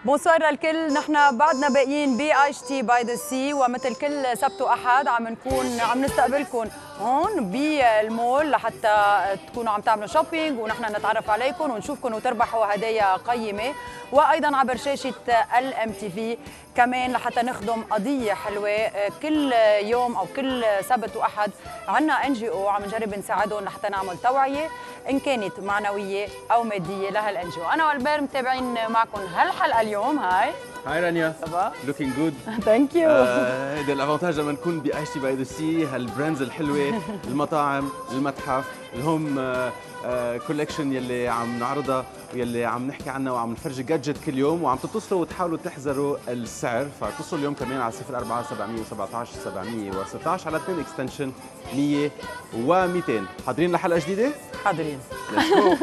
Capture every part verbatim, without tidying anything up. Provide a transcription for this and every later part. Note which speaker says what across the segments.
Speaker 1: بونسوار للكل، نحن بعدنا باقيين بي ايش تي باي ذا سي، ومثل كل سبت واحد عم نكون عم نستقبلكم هون بالمول لحتى تكونوا عم تعملوا شوبينج ونحن نتعرف عليكم ونشوفكم وتربحوا هدايا قيمه، وايضا عبر شاشه ال ام تي في كمان لحتى نخدم قضيه حلوه. كل يوم او كل سبت واحد عندنا ان جي او عم نجرب نساعدهم لحتى نعمل توعيه ان كانت معنويه او ماديه لهالان جي او. انا والبير متابعين معكم هالحلقه اليوم. هاي
Speaker 2: هاي رانيا،
Speaker 1: صباح
Speaker 2: لوكينج جود.
Speaker 1: ثانك يو.
Speaker 2: هيدا الافونتاج لما نكون بي ايش تي باي ذا سي، هالبراندز الحلوه، المطاعم، المتحف، الهوم كولكشن يلي عم نعرضها ويلي عم نحكي عنها وعم نفرجي جادجت كل يوم، وعم تتصلوا وتحاولوا تحذروا السعر، فاتصلوا اليوم كمان على صفر أربعة سبعمية وسبعطعش سبعمية وستطعش على اثنين اكستنشن مية ومئتين. حاضرين لحلقه جديده؟
Speaker 1: حاضرين.
Speaker 2: ليتس جو.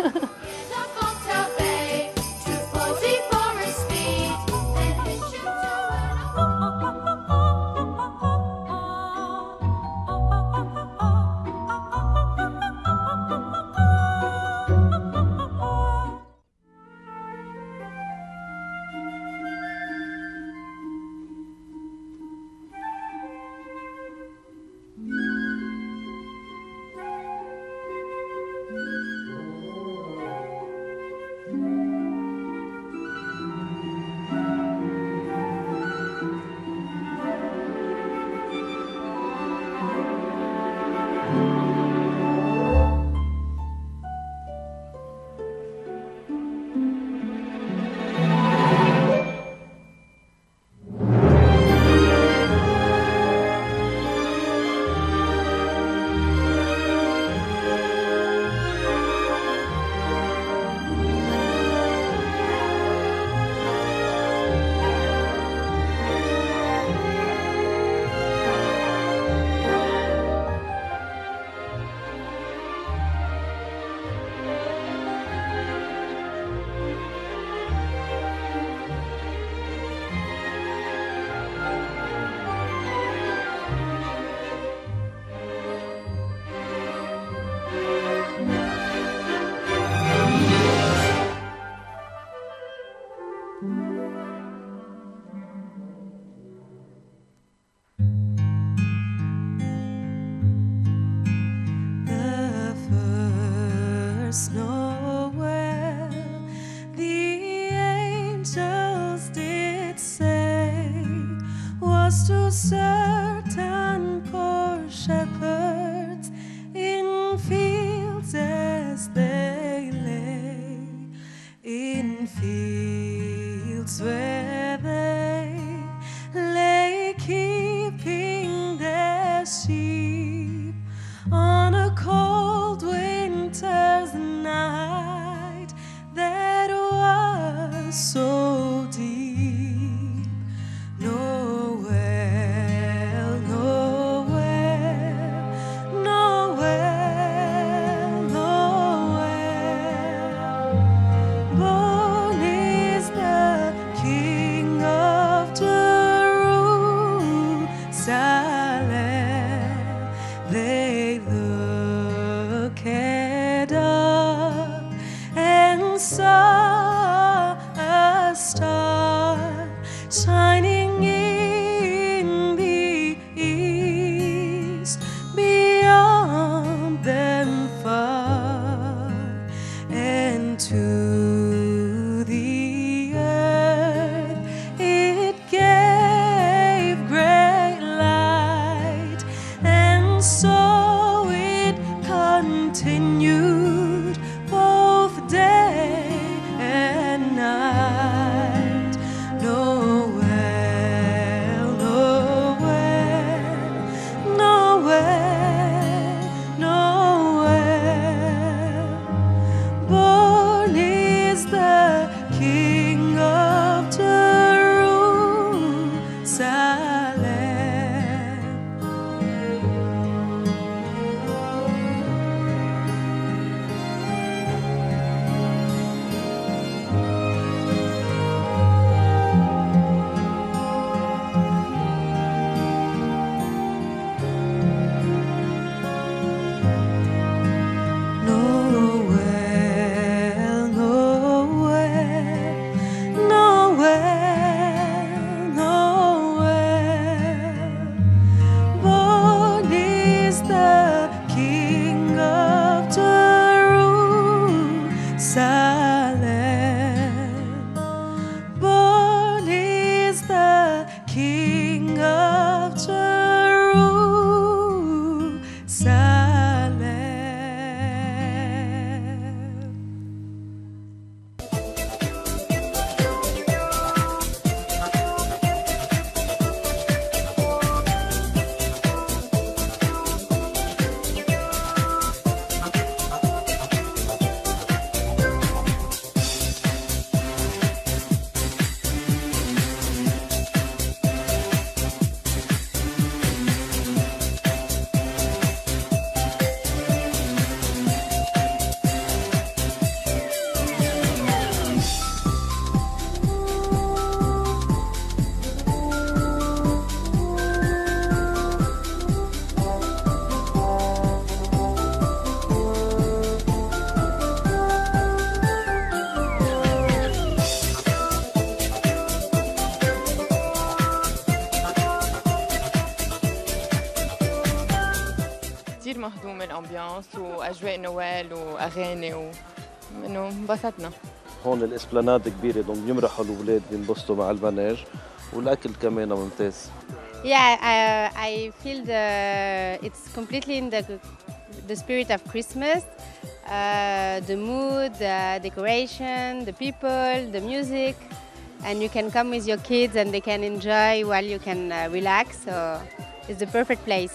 Speaker 3: كتير مهضومة الأمبيانس وأجواء نوال وأغاني وإنه انبسطنا.
Speaker 4: هون الإسبلاناد كبيرة، دونك بيمرحوا الأولاد بينبسطوا مع المناج والأكل كمان ممتاز.
Speaker 5: Yeah, uh, I feel the it's completely in the the spirit of Christmas. Uh, the mood, the decoration, the people, the music, and you can come with your kids and they can enjoy while you can uh, relax. So it's the perfect place.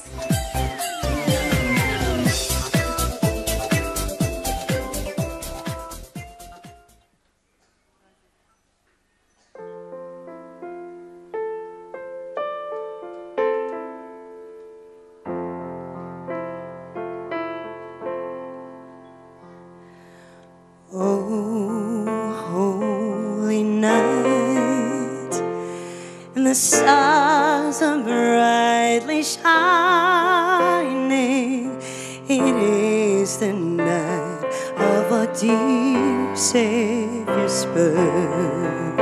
Speaker 6: The stars are brightly shining. It is the night of our dear Savior's birth.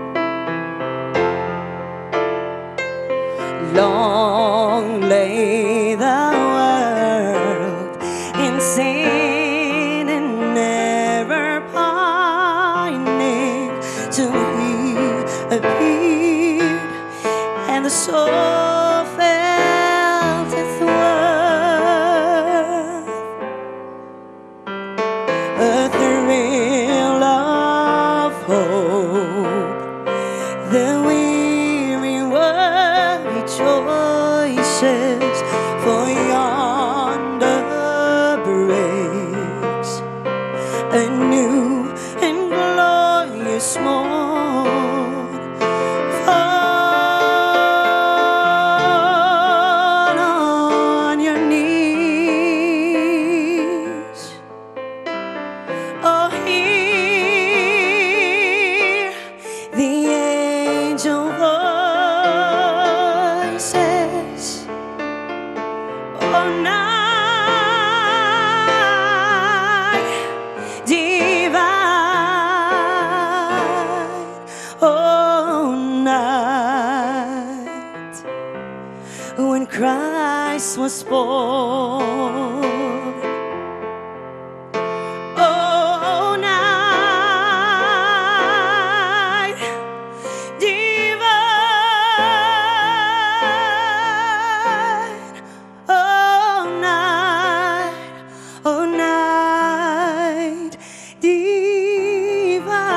Speaker 6: Long lay the world in sin and never pining till He appeared. And the soul felt its worth, a thrill of hope. The weary world rejoices, for yonder breaks a new and glorious morn. Christ was born. Oh, night divine. Oh, night, oh, night divine.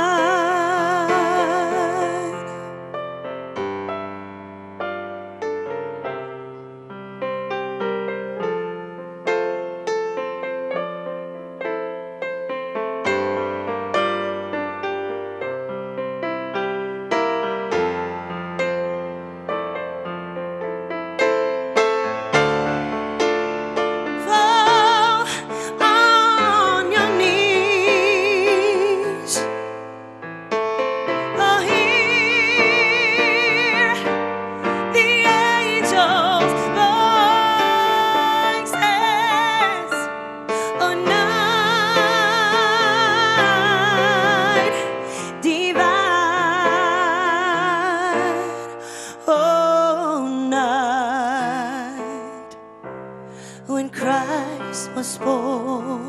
Speaker 6: When Christ was born.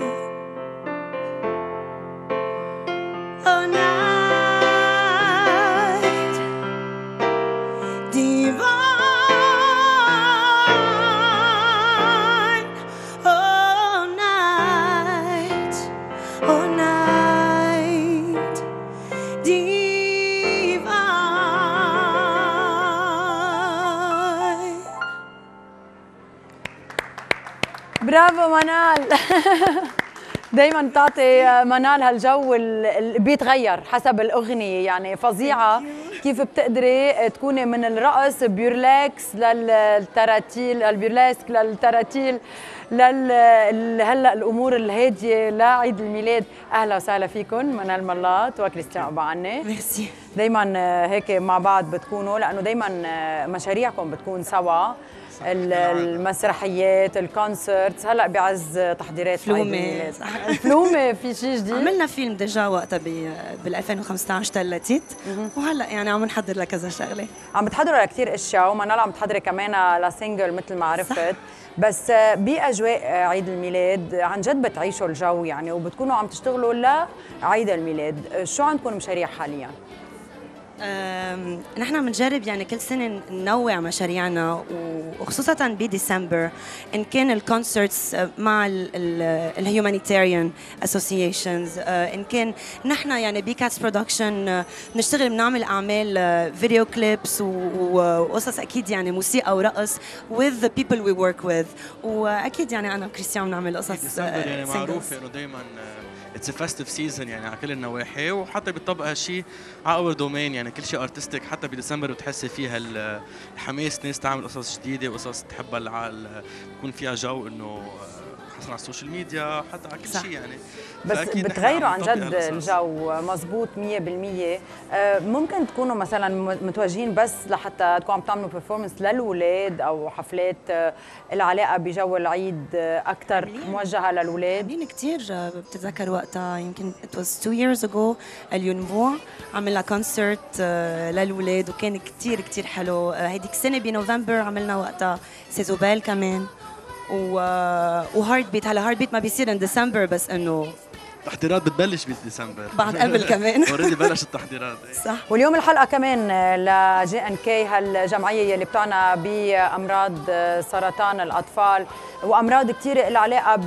Speaker 6: Oh, night divine. Oh, night, oh, night divine.
Speaker 1: برافو منال. دايما بتعطي منال هالجو اللي بيتغير حسب الاغنيه، يعني فظيعه كيف بتقدري تكوني من الرقص بيورلاكس للتراتيل، البيورلاسك للتراتيل لل هلا الامور الهاديه لعيد الميلاد. اهلا وسهلا فيكم منال ملاط وكريستيان ابو عني.
Speaker 6: ميرسي.
Speaker 1: دايما هيك مع بعض بتكونوا، لانه دايما مشاريعكم بتكون سوا. المسرحيات، الكونسرت، هلا بعز تحضيرات عيد
Speaker 6: فلومة.
Speaker 1: الميلاد. الفلومه في شيء جديد؟
Speaker 6: عملنا فيلم ديجا وقتها بال ألفين وخمسة عشر تلتيت، وهلا يعني عم نحضر لكذا شغله.
Speaker 1: عم بتحضروا لكثير اشياء، ومنال عم تحضري كمان لسينجل مثل ما عرفت. بس باجواء عيد الميلاد عن جد بتعيشوا الجو يعني، وبتكونوا عم تشتغلوا لعيد الميلاد. شو عندكم مشاريع حاليا؟
Speaker 6: أم، نحن عم نجرب يعني كل سنة ننوع مشاريعنا، وخصوصا بديسمبر إن كان الكونسرتس مع الهيومانيتيريان اسوسيشنز، إن كان نحن يعني بكاتس برودكشن بنشتغل بنعمل أعمال فيديو كليبس وقصص أكيد يعني موسيقى ورقص with the people we work with، وأكيد يعني أنا وكريستيان بنعمل قصص
Speaker 7: ديسمبر يعني معروف انه دائما اتس فيستيف سيزون يعني على كل النواحي، وحتى بيطبق هالشيء على اور دومين يعني كل شيء ارتستيك. حتى بديسمبر بتحسي فيها الحماس، ناس تعمل قصص جديده وقصص تحبها العقل، بيكون فيها جو انه خاصة على السوشيال ميديا حتى على كل شيء يعني.
Speaker 1: بس بتغيروا عن جد الجو مزبوط مية بالمية. ممكن تكونوا مثلا متوجهين بس لحتى تكونوا عم تعملوا بيرفورمنس للولاد او حفلات العلاقه بجو العيد اكثر موجهه للولاد؟
Speaker 6: حابين كثير. بتتذكر وقتها يمكن it was two years ago اليونبوع عملنا كونسرت للولاد وكان كثير كثير حلو. هيديك السنه بنوفمبر عملنا وقتها سيزوبال كمان و وهارد بيت. هلا هارد بيت ما بيصير ان ديسمبر، بس انه
Speaker 7: التحضيرات بتبلش بديسمبر
Speaker 6: بعد قبل كمان.
Speaker 7: اوريدي بلشت التحضيرات.
Speaker 6: صح.
Speaker 1: واليوم الحلقه كمان لجي ان كي، هالجمعيه يلي بتعنى بامراض سرطان الاطفال وامراض كثير لها علاقه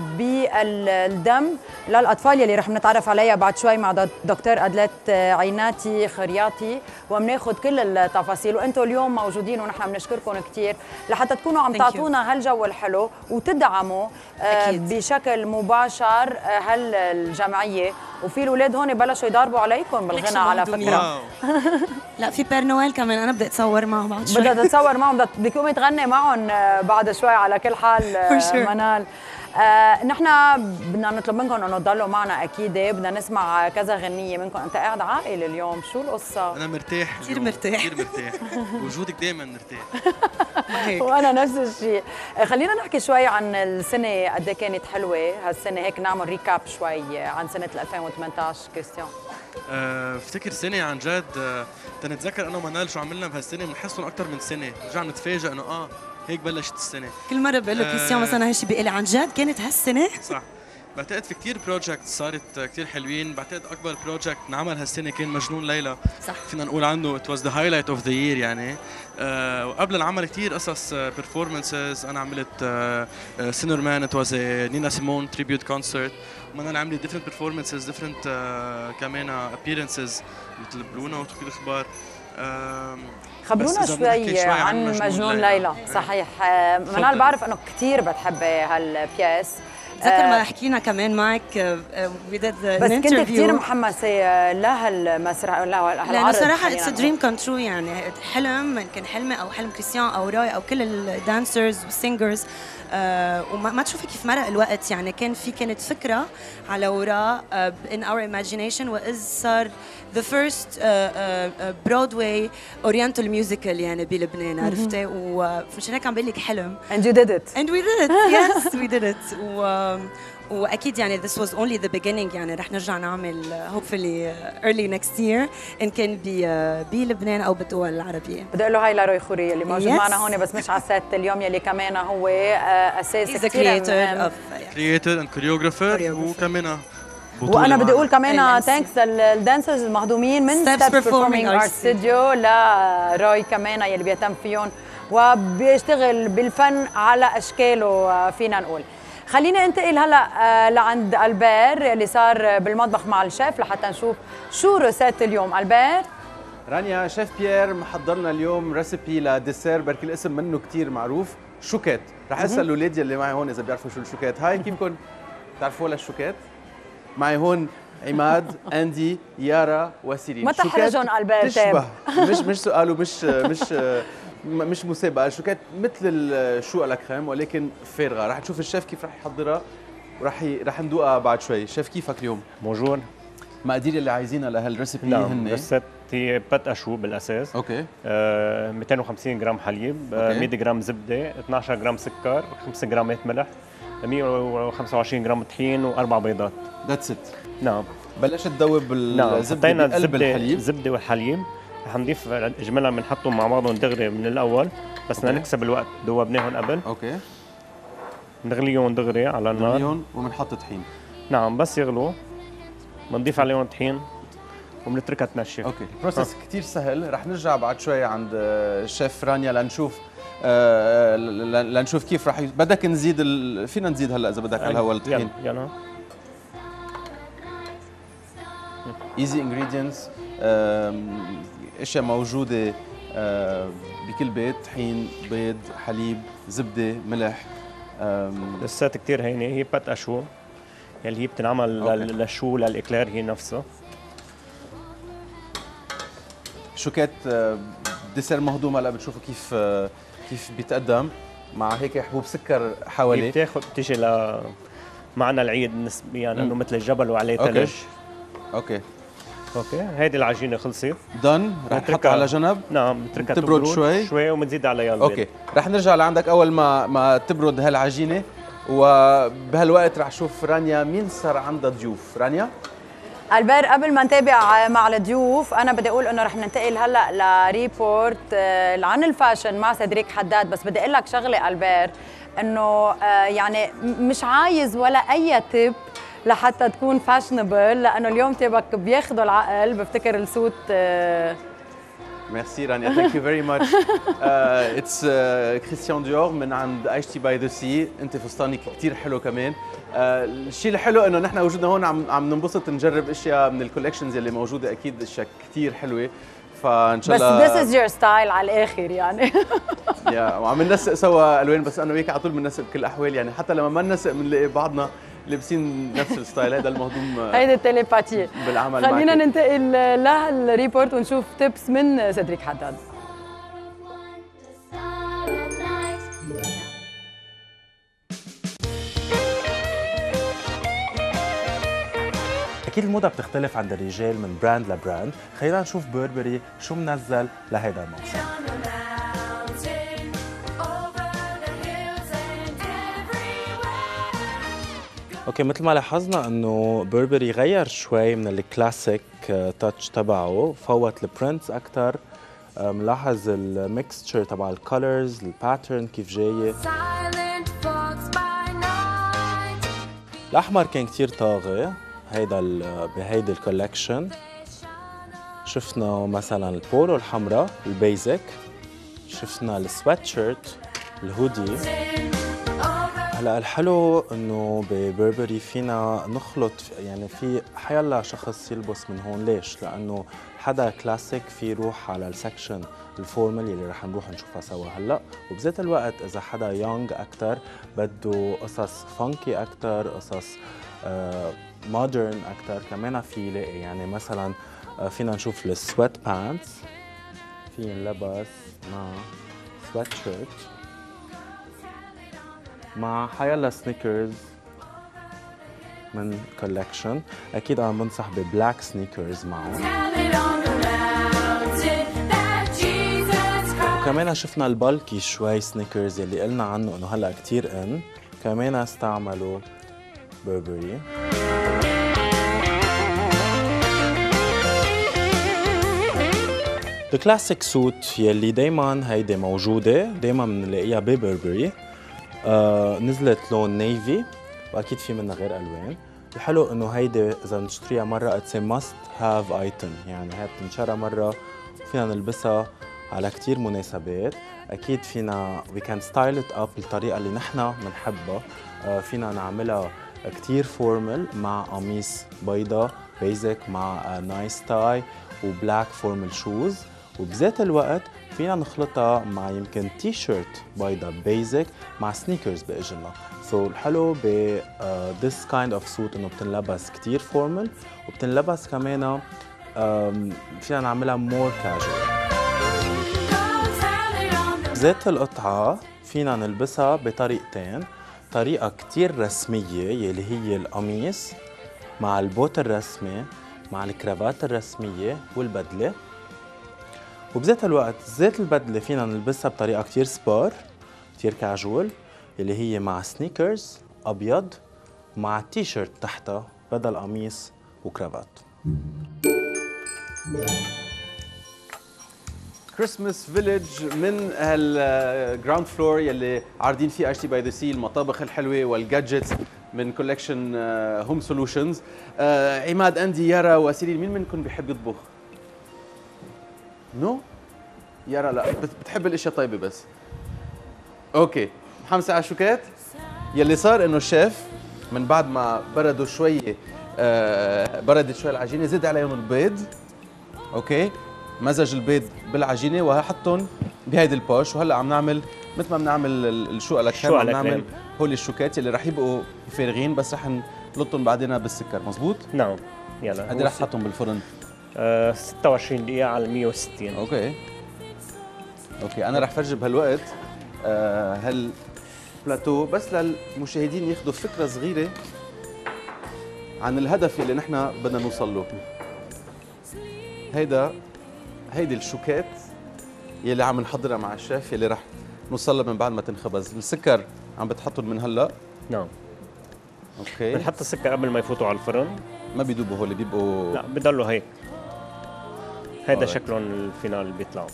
Speaker 1: بالدم للاطفال، يلي رح نتعرف عليها بعد شوي مع دكتور أدلت عيناتي خرياطي، وبناخذ كل التفاصيل. وانتم اليوم موجودين ونحن بنشكركم كثير لحتى تكونوا عم تعطونا هالجو الحلو وتدعموا أكيد بشكل مباشر هالجمعيه. وفي الاولاد هون بلشوا يضاربوا عليكم بالغنى على فكره.
Speaker 6: لا في بير نويل كمان انا بدي اتصور معهم بعد شوي.
Speaker 1: بدها تتصور معهم، بدك تقومي تغني معهم بعد شوي على كل حال. منال آه، نحن بدنا نطلب منكم انه تضلوا معنا اكيد، بدنا نسمع كذا غنيه منكم. انت قاعد عاقل اليوم، شو القصه؟
Speaker 7: انا مرتاح
Speaker 6: كثير مرتاح
Speaker 7: كثير مرتاح وجودك دائما مرتاح.
Speaker 1: وانا نفس الشيء. خلينا نحكي شوي عن السنه، قد ايه كانت حلوه هالسنه، هيك نعمل ريكاب شوي عن سنه ألفين وثمانية عشر. كريستيان
Speaker 7: افتكر سنه عن جد أه تنتذكر انا ومنال شو عملنا بهالسنه، بنحسهم اكثر من سنه، رجعنا نتفاجئ انه اه هيك بلشت السنه.
Speaker 6: كل مره بقول له كريستيان مثلا هالشيء بيقول لي عن جد كانت هالسنه.
Speaker 7: صح. بعتقد في كثير بروجكت صارت كثير حلوين. بعتقد اكبر بروجكت نعمل هالسنه كان مجنون ليلى.
Speaker 6: صح.
Speaker 7: فينا نقول عنه ات واز ذا هايلايت اوف ذا يير يعني. أه وقبل العمل كثير قصص بيرفورمانسز. انا عملت سينر مان، ات واز نينا سيمون تريبيوت كونسرت. وانا عملت ديفرنت بيرفورمانسز ديفرنت كمان ابييرنسز مثل برونا وكل الاخبار.
Speaker 1: خبرونا شوي عن مجنون ليلى. صحيح. منال بعرف انه كثير بتحبي هالبياس.
Speaker 6: تذكر ما حكينا كمان معك
Speaker 1: بس كنت كثير محمسه لهالمسرح لهالعرض.
Speaker 6: لانه صراحه اتس دريم كم ترو يعني، حلم كان حلمي او حلم كريستيان او راي او كل الدانسرز والسينجرز. آه وما تشوفي كيف مرق الوقت يعني. كان في كانت فكره على وراء uh, in our imagination، وإذ صار the first برودواي اورينتال ميوزيكال يعني بلبنان، عرفتي؟ ومشان هيك عم بقول لك حلم.
Speaker 1: and you did it
Speaker 6: and we did it yes we did it. و واكيد يعني this was only the beginning يعني. رح نرجع نعمل hopefully early next year ان كان بلبنان او بالدول العربيه.
Speaker 1: بدي اقول له هاي لروي خوري اللي موجود yes. معنا هون بس مش على السيت اليوم، يلي كمان هو اساس
Speaker 6: كثير مهم.
Speaker 7: كرييتر اند كوريوغرافر وكمان
Speaker 1: وانا بدي اقول كمان ثانكس للدانسرز المهضومين من ستيبس بيرفورمينج ارت ستوديو لروي كمان يلي بيهتم فيهم وبيشتغل بالفن على اشكاله فينا نقول. خلينا انتقل هلا لعند البير اللي صار بالمطبخ مع الشيف لحتى نشوف شو روسيت اليوم. البير
Speaker 2: رانيا، شيف بيير محضر لنا اليوم ريسيبي لديسير بركي الاسم منه كثير معروف، شوكات. رح اسال الاولاد اللي معي هون اذا بيعرفوا شو الشوكات. هاي كيفكم بتعرفوا للشوكات؟ معي هون عماد، اندي، يارا وسيرين.
Speaker 1: ما تحرجهم البير.
Speaker 2: تشبه مش مش سؤال ومش مش مش مسابقه. الشوكات مثل الشو على كريم ولكن فارغه. رح نشوف الشيف كيف رح يحضرها ورح ي... رح ندوقها بعد شوي. شيف كيفك اليوم؟
Speaker 8: بونجور.
Speaker 2: المقادير اللي عايزينها لهالريسيبي
Speaker 8: نعم
Speaker 2: هن
Speaker 8: ريسيت هي بات اشو بالاساس.
Speaker 2: اوكي.
Speaker 8: آه مئتين وخمسين جرام حليب، آه مية جرام زبده، اثنعش جرام سكر، خمس جرامات ملح، مئة وخمسة وعشرين جرام طحين واربع بيضات.
Speaker 2: ذاتس ات.
Speaker 8: نعم.
Speaker 2: بلشت تذوب
Speaker 8: نعم.
Speaker 2: الزبده
Speaker 8: حطينا
Speaker 2: بقلب
Speaker 8: الزبده
Speaker 2: الحليب.
Speaker 8: الزبده والحليب، رح نضيف اجمالا بنحطهم مع بعضهم دغري من الاول بس بدنا نكسب الوقت، ذوبناهم قبل.
Speaker 2: اوكي.
Speaker 8: نغليهم دغري على النار.
Speaker 2: نغليهم وبنحط طحين.
Speaker 8: نعم بس يغلوا بنضيف عليهم طحين وبنتركها تنشف.
Speaker 2: اوكي. البروسيس كثير سهل، رح نرجع بعد شوي عند الشيف رانيا لنشوف آه لنشوف كيف رح ي... بدك نزيد ال... فينا نزيد هلا اذا بدك على الهواء الطحين.
Speaker 8: يلا يلا.
Speaker 2: ايزي انجريدينتس، اشياء موجوده بكل بيت، طحين، بيض، حليب، زبده، ملح.
Speaker 8: لسات كثير هينه، هي بات اشو يلي هي بتنعمل للشو للاكلير هي نفسها.
Speaker 2: شوكات ديسير مهضوم هلا بتشوفوا كيف كيف بيتقدم مع هيك حبوب سكر حوالي.
Speaker 8: بتاخذ بتيجي ل معنا العيد نسبيا انه مثل الجبل وعليه ثلج.
Speaker 2: اوكي
Speaker 8: اوكي هيدي العجينه خلصت.
Speaker 2: دن رح نحطها على جنب.
Speaker 8: نعم بنتركها
Speaker 2: تبرد شوي
Speaker 8: شوي وبنزيد عليها البيض.
Speaker 2: اوكي رح نرجع لعندك اول ما ما تبرد هالعجينه، وبهالوقت رح شوف رانيا مين صار عندها ضيوف. رانيا
Speaker 1: البير، قبل ما نتابع مع الضيوف انا بدي اقول انه رح ننتقل هلا لريبورت عن الفاشن مع سيدريك حداد، بس بدي اقول لك شغله البير، انه يعني مش عايز ولا اي تip لحتى تكون فاشنبل، لانه اليوم تبك بياخذوا العقل. بفتكر السوت
Speaker 2: ميرسي رانيا، ثانك يو فيري ماتش. اتس كريستيان ديور من عند ايشتي باي ذا سي. انت فستانك كثير حلو كمان. uh, الشيء الحلو انه نحن وجودنا هون عم عم ننبسط نجرب اشياء من الكولكشنز اللي موجوده، اكيد اشياء كثير حلوه، فان شاء الله.
Speaker 1: بس this is your style على الاخر يعني.
Speaker 2: يا وعم ننسق سوا الوان، بس انا وياك على طول بننسق بكل الاحوال، يعني حتى لما ما ننسق بنلاقي بعضنا لابسين نفس الستايل. هذا المهضوم
Speaker 1: هيدي التليباتي
Speaker 2: بالعمل.
Speaker 1: خلينا ننتقل لهالريبورت ونشوف تيبس من سيدريك حداد.
Speaker 9: أكيد الموضة بتختلف عند الرجال من براند لبراند. خلينا نشوف بيربري شو منزل لهيدا الموسم. اوكي مثل ما لاحظنا انه بيربري غير شوي من الكلاسيك تاتش تبعه، فوت البرنتس اكثر. ملاحظ الميكستشر تبع الكولرز، الباترن كيف جايه. الاحمر كان كثير طاغي هيدا بهيدي الكولكشن. شفنا مثلا البولو الحمراء البيزك، شفنا السويت شيرت، الهودي. هلا الحلو انه ببربري فينا نخلط، يعني في حيلا شخص يلبس من هون. ليش؟ لانه حدا كلاسيك في يروح على السكشن الفورمال يلي رح نروح نشوفها سوا هلا، وبذات الوقت اذا حدا يونغ اكثر بده قصص فانكي اكثر، قصص مودرن uh, اكثر، كمان في يلاقي. يعني مثلا uh, فينا نشوف السويت بانتس في ينلبس مع سويت شيرت مع حيلا سنيكرز من كولكشن. اكيد انا بنصح ببلاك سنيكرز معه. وكمان شفنا البالكي شوي سنيكرز يلي قلنا عنه انه هلا كثير ان، كمان استعملوا بيربري. الكلاسيك سوت يلي دايما هيدي موجوده، دايما بنلاقيها ببيربري. آه نزلت لون نيفي واكيد في منها غير الوان. الحلو انه هيدي اذا بنشتريها مره اتس ماست هاف ايتم، يعني هي بتنشرى مره وفينا نلبسها على كثير مناسبات. اكيد فينا وي كان ستايل ات اب بالطريقه اللي نحن بنحبها. آه فينا نعملها كثير فورمال مع قميص بيضاء بيزك مع نايس تاي وبلاك فورمال شوز، وبذات الوقت فينا نخلطها مع يمكن تي شيرت بيضاء بيزك مع سنيكرز باجرنا. سو so, الحلو ب ذس كايند اوف سوت انه بتنلبس كثير فورمال وبتنلبس كمان um, فينا نعملها مور كاجوال. ذات القطعه فينا نلبسها بطريقتين، طريقه كثير رسميه يلي هي القميص مع البوت الرسمي مع الكرافات الرسميه والبدله، وبذات الوقت زيت البدله فينا نلبسها بطريقه كتير سبار، كتير كاجوال، اللي هي مع سنيكرز ابيض مع تي شيرت تحتها بدل قميص وكرافات.
Speaker 2: كريسماس فيليج من الجراوند فلور يلي عارضين فيه ايش تي باي ذا سي، المطابخ الحلوه والجادجتس من كولكشن هوم سولوشنز. عماد، اندي، يارا وسيرين، مين منكم بيحب يطبخ؟ نو؟ يارا لا، بتحب الاشياء طيبه بس. اوكي، محمسه على الشوكات. يلي صار انه الشيف من بعد ما بردوا شويه، آه بردت شوي العجينه، زد عليهم البيض. اوكي، مزج البيض بالعجينه وحطهم بهيدي البوش، وهلا عم نعمل مثل ما بنعمل الشو على كريم، عم نعمل هول الشوكات اللي رح يبقوا فارغين بس رح نلطهم بعدين بالسكر. مزبوط؟
Speaker 8: نعم. يلا
Speaker 2: قد رح تحطهم بالفرن؟
Speaker 8: آه ستة وعشرين دقيقة على مية وستين.
Speaker 2: اوكي اوكي انا رح فرجي بهالوقت آه هالبلاتو بس للمشاهدين ياخذوا فكره صغيره عن الهدف اللي نحن بدنا نوصل له. هيدا هيدي الشوكات يلي عم نحضرها مع الشيف يلي رح نوصل لها من بعد ما تنخبز. السكر عم بتحطهم من هلا؟
Speaker 8: نعم.
Speaker 2: اوكي،
Speaker 8: بنحط السكر قبل ما يفوتوا على الفرن.
Speaker 2: ما بيدوبوا هول، بيبقوا
Speaker 8: لا بضلوا هيك. هيدا شكلهم الفينال اللي بيطلعوا.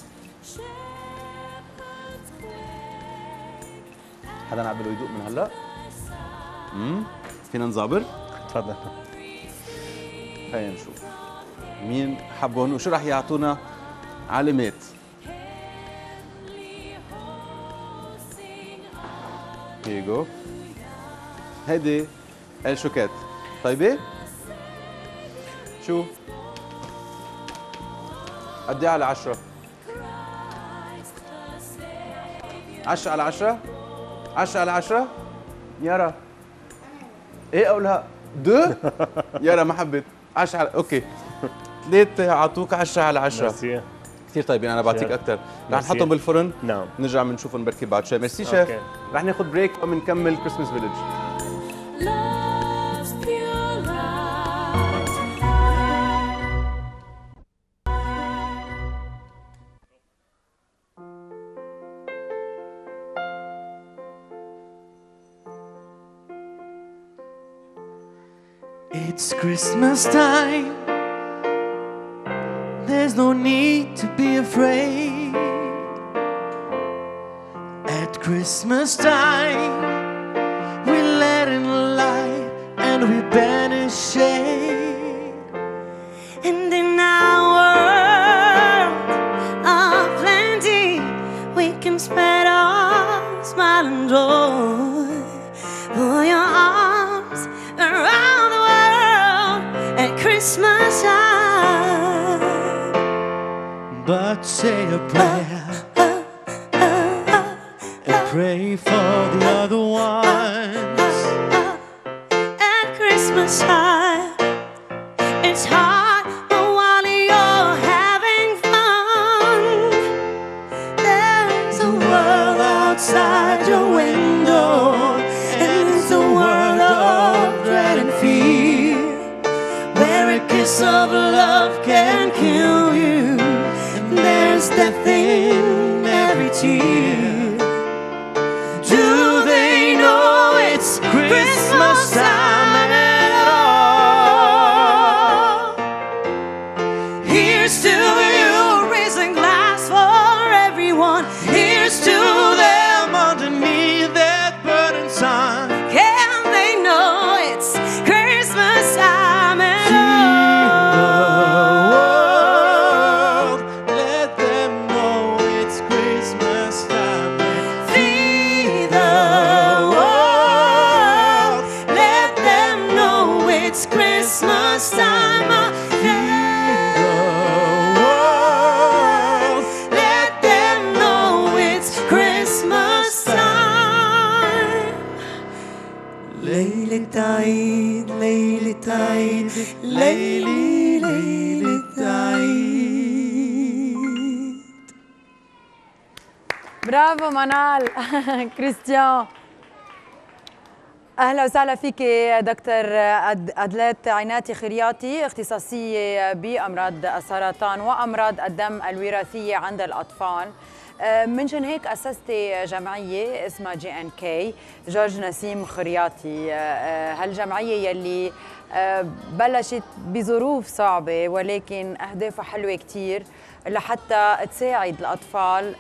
Speaker 2: حدا عم بده يدوق من هلا؟ امم فينا نزابر؟
Speaker 8: تفضل.
Speaker 2: خلينا نشوف مين حبهم وشو رح يعطونا علامات. هي جو. هيدي الشوكات طيبة؟ شو؟ قد ايه على عشرة؟ عشرة على عشرة؟ عشرة على عشرة؟ يارا ايه اقولها؟ دو؟ يارا ما حبيت. عشرة على اوكي. ثلاثة اعطوك عشرة على عشرة.
Speaker 8: ميرسي.
Speaker 2: كثير طيبين، انا بعطيك اكثر. رح نحطهم بالفرن.
Speaker 8: نعم.
Speaker 2: نرجع بنشوفهم بركي بعد شوي. ميرسي شيف. رح ناخذ بريك وبنكمل كريسماس فيليج.
Speaker 10: It's Christmas time. There's no need to be afraid. At Christmas time, we let in light and we banish shade.
Speaker 6: And in our world of plenty, we can spread our smile and joy. Put your arms around the world at Christmas time.
Speaker 10: But say a prayer and pray for the other ones.
Speaker 6: At Christmas time, it's hard, but while you're having fun, there's a world outside your window, and it's a world of dread and fear, where a kiss of love can kill you. There's death in every tear. Do they know it's Christmas time at all? Here's to you, raising glass for everyone. Here's to them
Speaker 10: underneath that burning sun.
Speaker 6: Can they know it's Christmas time at all? عيد ليلة عيد ليلي ليلة عيد.
Speaker 1: برافو منال. كريستيان اهلا وسهلا فيك دكتور أدلات عناتي خرياطي، اختصاصيه بامراض السرطان وامراض الدم الوراثيه عند الاطفال. منشان هيك اسستي جمعيه اسمها جي ان كي جورج نسيم خرياطي. هالجمعيه يلي بلشت بظروف صعبه ولكن اهدافها حلوه كثير لحتى تساعد الاطفال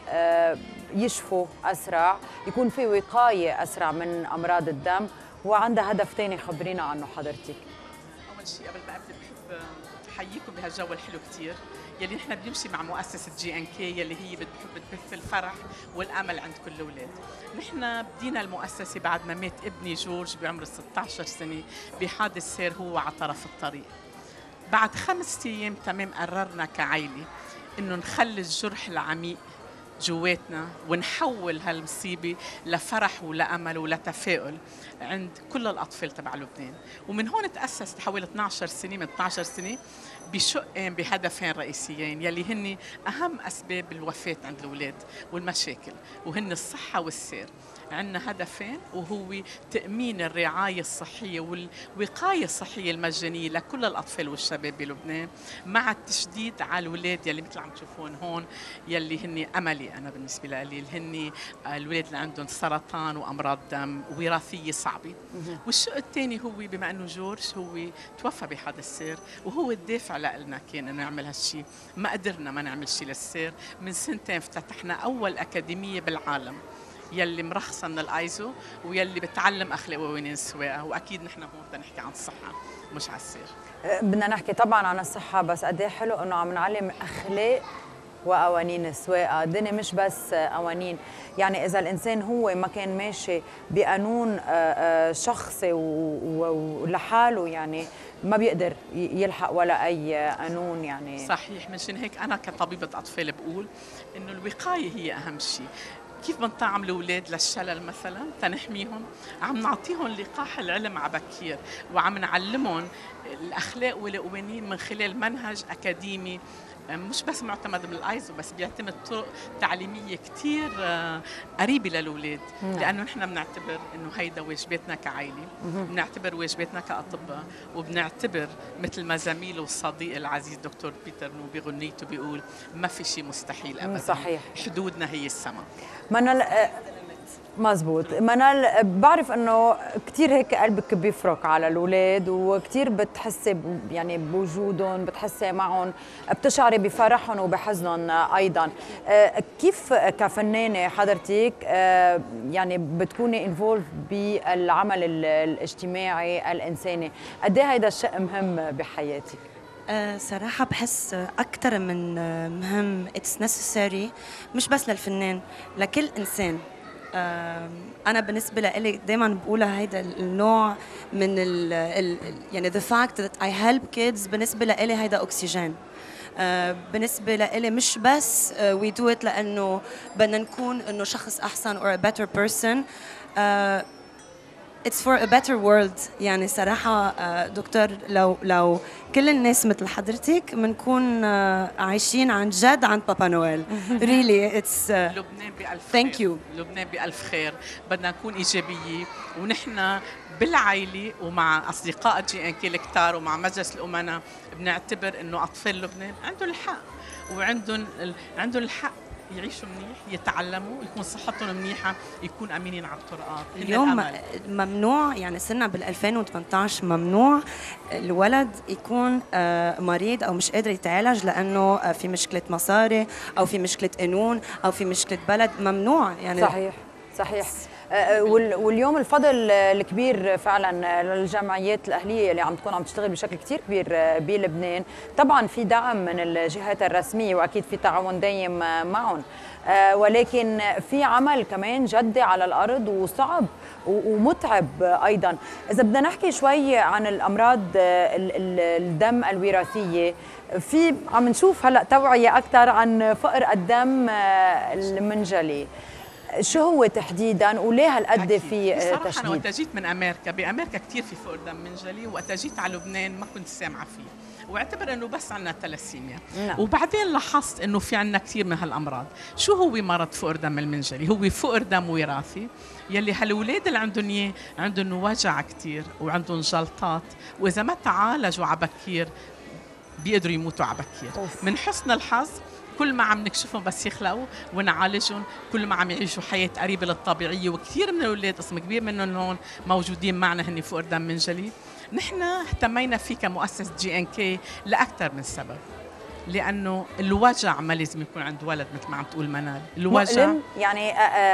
Speaker 1: يشفوا اسرع، يكون في وقايه اسرع من امراض الدم، وعندها هدف ثاني خبرينا عنه حضرتك.
Speaker 11: اول شيء قبل ما ابدا بحب احييكم بهالجو الحلو كثير يلي نحن بنمشي مع مؤسسه جي ان كي يلي هي بتحب تبث الفرح والامل عند كل الاولاد. نحن بدينا المؤسسه بعد ما مات ابني جورج بعمر ستة عشر سنه بحادث سير هو على طرف الطريق. بعد خمس ايام تمام قررنا كعائله انه نخلي الجرح العميق جواتنا ونحول هالمصيبه لفرح ولامل ولتفاؤل عند كل الاطفال تبع لبنان. ومن هون تاسست حوالي اثنعش سنه، من اثنعش سنه بشقين بهدفين رئيسيين يلي هن اهم اسباب الوفاه عند الاولاد والمشاكل، وهن الصحه والسير. عندنا هدفين، وهو تأمين الرعاية الصحية والوقاية الصحية المجانية لكل الأطفال والشباب بلبنان، مع التشديد على الأولاد يلي مثل عم تشوفون هون يلي هن أملي أنا بالنسبة لي، اللي هن الأولاد اللي عندهم سرطان وأمراض دم وراثية صعبة. والشق الثاني هو بما أنه جورج هو توفى بحادث سير، وهو الدافع لنا كان أنه نعمل هالشيء. ما قدرنا ما نعمل شيء للسير. من سنتين افتتحنا أول أكاديمية بالعالم يلي مرخصة من الايزو ويلي بتعلم اخلاق وقوانين السواقه، واكيد نحن هون بدنا نحكي عن الصحه مش على السير.
Speaker 1: بدنا نحكي طبعا عن الصحه، بس قد ايه حلو انه عم نعلم اخلاق وقوانين السواقه. الدنيا مش بس قوانين، يعني اذا الانسان هو ما كان ماشي بقانون شخصي ولحاله يعني ما بيقدر يلحق ولا اي قانون. يعني
Speaker 11: صحيح. منشان هيك انا كطبيبه اطفال بقول انه الوقايه هي اهم شيء. كيف بنطعم الاولاد للشلل مثلا تنحميهم؟ عم نعطيهم لقاح العلم على بكير، وعم نعلمهم الاخلاق والقوانين من خلال منهج اكاديمي مش بس معتمد من الايزو، بس بيعتمد طرق تعليميه كثير قريبه للاولاد. لانه نحن بنعتبر انه هيدا واجباتنا كعائله، بنعتبر واجباتنا كاطباء، وبنعتبر مثل ما زميله وصديقي العزيز دكتور بيتر نو بغنيته بيقول ما في شيء مستحيل ابدا.
Speaker 1: صحيح.
Speaker 11: حدودنا هي السماء.
Speaker 1: منال مزبوط. منال، بعرف انه كثير هيك قلبك بيفرق على الاولاد، وكثير بتحسي يعني بوجودهم، بتحسي معهم، بتشعري بفرحهم وبحزنهم ايضا. كيف كفنانه حضرتك يعني بتكوني انفولف بالعمل الاجتماعي الانساني؟ قد ايه هيدا الشيء مهم بحياتك؟
Speaker 6: أه صراحة بحس أكثر من مهم it's necessary، مش بس للفنان، لكل إنسان. أه أنا بالنسبة لي دايما بقولها هيدا النوع من ال ال يعني the fact that I help kids بالنسبة لي هيدا أكسجين. أه بالنسبة لي مش بس uh, we do it لأنه بدنا نكون إنه شخص أحسن or a better person. أه It's for a better world. يعني صراحة دكتور لو لو كل الناس مثل حضرتك بنكون عايشين عن جد عند بابا نويل. Really it's
Speaker 11: لبنان بألف خير. Thank you. لبنان بألف خير. بدنا نكون إيجابية، ونحن بالعائلة ومع أصدقاء جي إن كي الكتار ومع مجلس الأمناء بنعتبر إنه أطفال لبنان عندهم الحق، وعندهم عندهم الحق يعيشوا منيح، يتعلموا، يكون صحتهم منيحه، يكون امينين على الطرقات.
Speaker 6: اليوم ممنوع، يعني صرنا بال ألفين وثمانية عشر ممنوع الولد يكون مريض او مش قادر يتعالج لانه في مشكله مصاري او في مشكله قانون او في مشكله بلد. ممنوع يعني.
Speaker 1: صحيح صحيح. واليوم الفضل الكبير فعلا للجمعيات الاهليه اللي عم تكون عم تشتغل بشكل كثير كبير بلبنان. طبعا في دعم من الجهات الرسميه واكيد في تعاون دايم معهم، ولكن في عمل كمان جدي على الارض وصعب ومتعب ايضا. اذا بدنا نحكي شوي عن الامراض الدم الوراثيه، في عم نشوف هلا توعيه اكثر عن فقر الدم المنجلي. شو هو تحديدا وليه هالقد في
Speaker 11: بصراحة
Speaker 1: تشديد؟
Speaker 11: أنا وقت جيت من أمريكا، بأمريكا كثير في فقر دم منجلي، وقت جيت على لبنان ما كنت سامعة فيه، واعتبر انه بس عندنا ثلاسيميا.
Speaker 1: نعم.
Speaker 11: وبعدين لاحظت انه في عندنا كثير من هالامراض. شو هو مرض فقر دم المنجلي؟ هو فقر دم وراثي يلي هالولاد اللي عندهم اياه عندهم وجع كثير وعندهم جلطات، واذا ما تعالجوا على بكير بيقدروا يموتوا على بكير. من حسن الحظ كل ما عم نكشفهم بس يخلقوا ونعالجهم كل ما عم يعيشوا حياة قريبة للطبيعية، وكثير من الأولاد قسم كبير منهم هون موجودين معنا هن فقر دم منجلي. نحن اهتمينا فيه كمؤسسة جي ان كي لأكثر من سبب، لأنه الوجع ما لازم يكون عند ولد مثل ما عم تقول منال. الوجع
Speaker 1: مؤلم يعني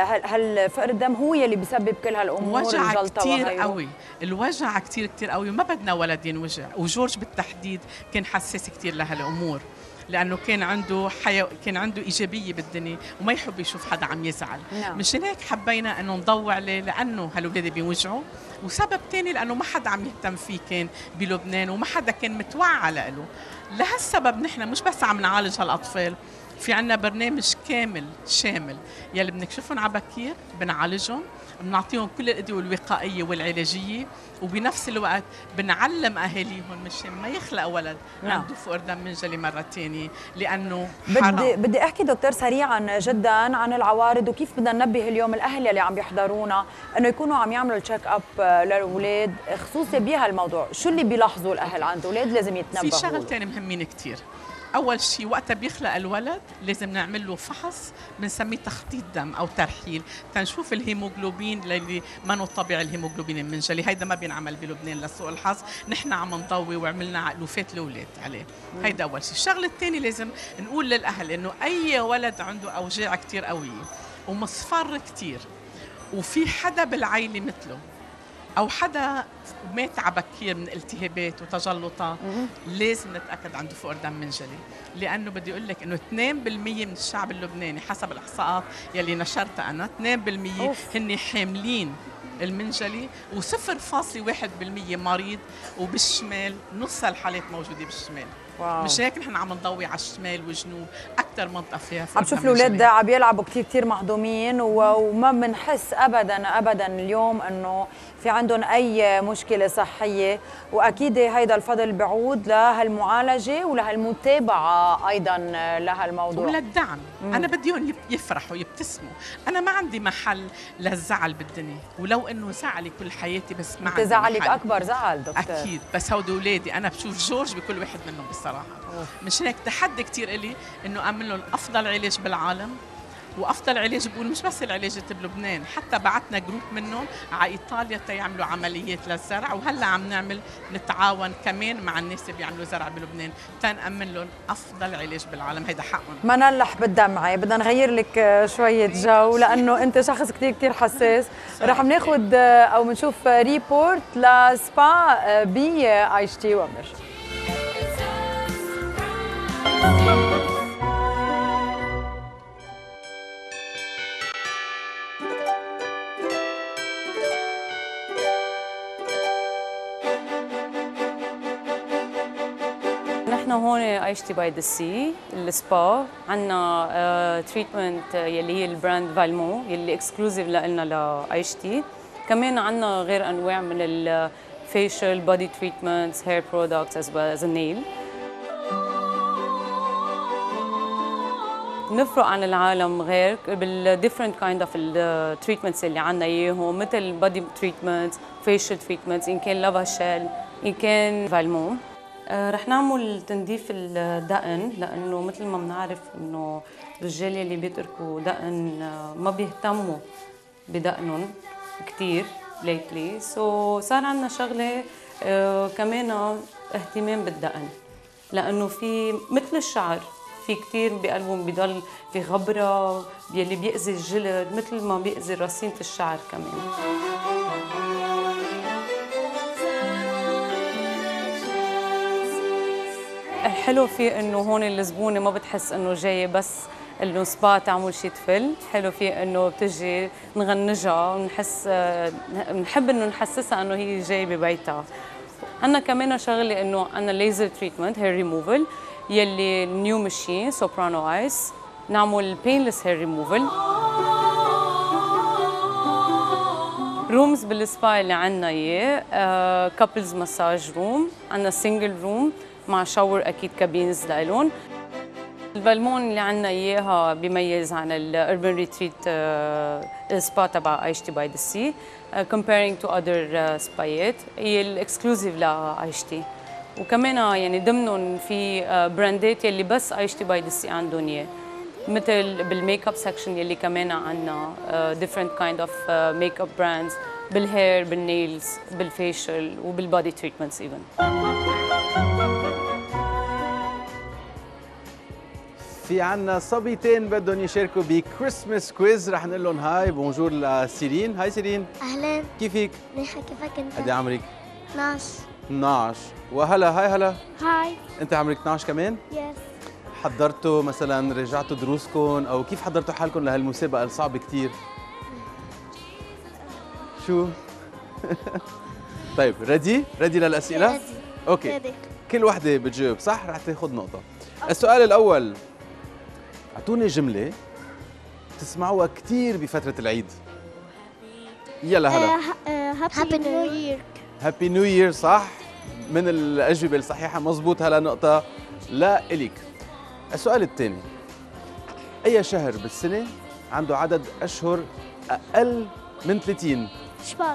Speaker 1: هل فقر الدم هو يلي بيسبب كل هالأمور؟
Speaker 11: وجع كثير قوي، الوجع كثير كثير قوي، وما بدنا ولد ينوجع، وجورج بالتحديد كان حساس كثير لهالأمور، لأنه كان عنده حيو... كان عنده إيجابية بالدنيا وما يحب يشوف حدا عم يزعل.
Speaker 1: نعم.
Speaker 11: مشان هيك حبينا إنه نضوي عليه، لأنه هالولاد بيوجعوا، وسبب تاني لأنه ما حدا عم يهتم فيه كان بلبنان، وما حدا كان متوعى له. لهالسبب نحن مش بس عم نعالج هالأطفال، في عنا برنامج كامل شامل يلي بنكشفهم على بكير، بنعالجهم، بنعطيهم كل الأدوية الوقائية والعلاجية، وبنفس الوقت بنعلم أهاليهم مشان ما يخلق ولد
Speaker 1: نعم.
Speaker 11: عنده فقر دم منجلي مرة تانية، لأنه
Speaker 1: بدي
Speaker 11: حرام.
Speaker 1: بدي احكي دكتور سريعا جدا عن العوارض وكيف بدنا ننبه اليوم الاهل اللي عم يحضرونا انه يكونوا عم يعملوا التشيك اب للاولاد خصوصي بهالموضوع. شو اللي بيلاحظوا الاهل عند اولاد لازم يتنبهوا؟
Speaker 11: في شغلتين مهمين كتير. أول شيء وقتها بيخلق الولد لازم نعمل له فحص بنسميه تخطيط دم أو ترحيل، تنشوف الهيموغلوبين اللي ما طبيعي الهيموغلوبين المنجلي، هيدا ما بينعمل بلبنان لسوء الحظ، نحن عم نضوي وعملنا لوفات الأولاد عليه. مم. هيدا أول شيء. الشغلة الثانية لازم نقول للأهل إنه أي ولد عنده أوجاع كتير قوية ومصفر كتير وفي حدا بالعائلة مثله أو حدا مات على بكير من التهابات وتجلطات، لازم نتأكد عنده فقر دم منجلي، لأنه بدي أقول لك إنه اثنين بالمئة من الشعب اللبناني حسب الإحصاءات يلي نشرتها أنا، اثنين بالمئة هن حاملين المنجلي، وصفر فاصلة واحد بالمئة مريض، وبالشمال نص الحالات موجودة بالشمال. واو. مش هيك نحن عم نضوي على الشمال والجنوب، اكثر منطقه فيها
Speaker 1: عم شوف الاولاد عم يلعبوا كثير كثير مهضومين وما بنحس ابدا ابدا اليوم انه في عندهم اي مشكله صحيه، واكيد هيدا الفضل بعود لهالمعالجه ولهالمتابعه ايضا لهالموضوع
Speaker 11: وللدعم. مم. انا بديهم يفرحوا يبتسموا، انا ما عندي محل للزعل بالدنيا، ولو انه زعلي كل حياتي بس ما عندي
Speaker 1: زعلك اكبر زعل دكتور.
Speaker 11: اكيد، بس هودي اولادي انا بشوف جورج بكل واحد منهم بصراحه. مش هيك تحدي كثير إلي انه اعمل لهم افضل علاج بالعالم، وافضل علاج بقول مش بس العلاجات بلبنان، حتى بعتنا جروب منهم على ايطاليا تيعملوا عمليات للزرع، وهلا عم نعمل نتعاون كمان مع الناس اللي بيعملوا زرع بلبنان تنأمن لهم افضل علاج بالعالم، هيدا حقهم.
Speaker 1: ما نلح بالدمعه، بدنا نغير لك شويه جو لانه انت شخص كثير كثير حساس. رح بناخذ او بنشوف ريبورت لسبا بايش تي وبنرجع.
Speaker 12: نحن هون ايش تي باي ذا سي السبا، عندنا تريتمنت يلي هي البراند فالمو يلي اكسكلوزيف لنا لايش تي. كمان عندنا غير انواع من الفيشل بودي تريتمنتس، هير برودكتس از ويل از نيل. نفرق عن العالم غير بالديفرنت كايند اوف التريتمنتس اللي عندنا اياهم، مثل بودي تريتمنتس، فيشل تريتمنتس، ان كان لافاشيل ان كان فالمو. رح نعمل تنظيف الدقن لانه مثل ما بنعرف انه الرجال اللي بيتركوا دقن ما بيهتموا بدقنهم كثير ليتلي، سو so صار عندنا شغله كمان اهتمام بالدقن، لانه في مثل الشعر في كثير بقلبهم بضل في غبره يلي بيأذي الجلد مثل ما بيأذي رصينة الشعر كمان. الحلو فيه انه هون الزبونه ما بتحس انه جايه بس انه سبا تعمل شي تفل، حلو فيه انه بتجي نغنجها ونحس بنحب انه نحسسها انه هي جايه ببيتها. عندنا كمان شغله انه عندنا ليزر تريتمنت هير ريموفل يلي نيو ماشين سوبرانو ايس، نعمل بينلس هير ريموفل. رومز بالسبا اللي عندنا اياه كابلز مساج روم، عندنا سنجل روم مع شاور اكيد كابينز لإلهم. البالمون اللي عندنا اياها بيميز عن الاربن ريتريت السبا تبع ايش تي باي ذا سي comparing to other سبايات، هي الاكسكلوزيف لايش تي. وكمان يعني ضمنهم في براندات يلي بس ايش تي باي ذا سي عندهم اياه، مثل بالميك اب سكشن يلي كمان عندنا different kind of ميك اب براندز بالهير بالنيلز بالفيشل وبالبودي تريتمنتس ايفن.
Speaker 2: في عنا صبيتين بدهم يشاركوا بكريسماس كويز، رح نقول لهم هاي بونجور لسيرين. هاي سيرين.
Speaker 13: اهلا.
Speaker 2: كيفك؟
Speaker 13: منيحة، كيفك انت؟
Speaker 2: قد ايه عمرك؟
Speaker 13: اثنعش.
Speaker 2: اثنعش. وهلا هاي هلا.
Speaker 13: هاي.
Speaker 2: انت عمرك اثنعش كمان؟
Speaker 13: يس.
Speaker 2: حضرتوا مثلا رجعتوا دروسكم او كيف حضرتوا حالكم لهالمسابقة الصعبة كثير؟ شو؟ طيب ريدي؟ ريدي للأسئلة؟
Speaker 13: ريدي.
Speaker 2: اوكي.
Speaker 13: ريدي.
Speaker 2: كل وحدة بتجاوب صح رح تاخذ نقطة. السؤال الأول، اعطوني جملة تسمعوها كثير بفترة العيد. يلا هلا.
Speaker 13: هابي نيو يير.
Speaker 2: هابي نيو يير صح؟ من الأجوبة الصحيحة مزبوط، هلا نقطة لا إليك. السؤال الثاني، أي شهر بالسنة عنده عدد أشهر أقل من ثلاثين؟
Speaker 13: شباط.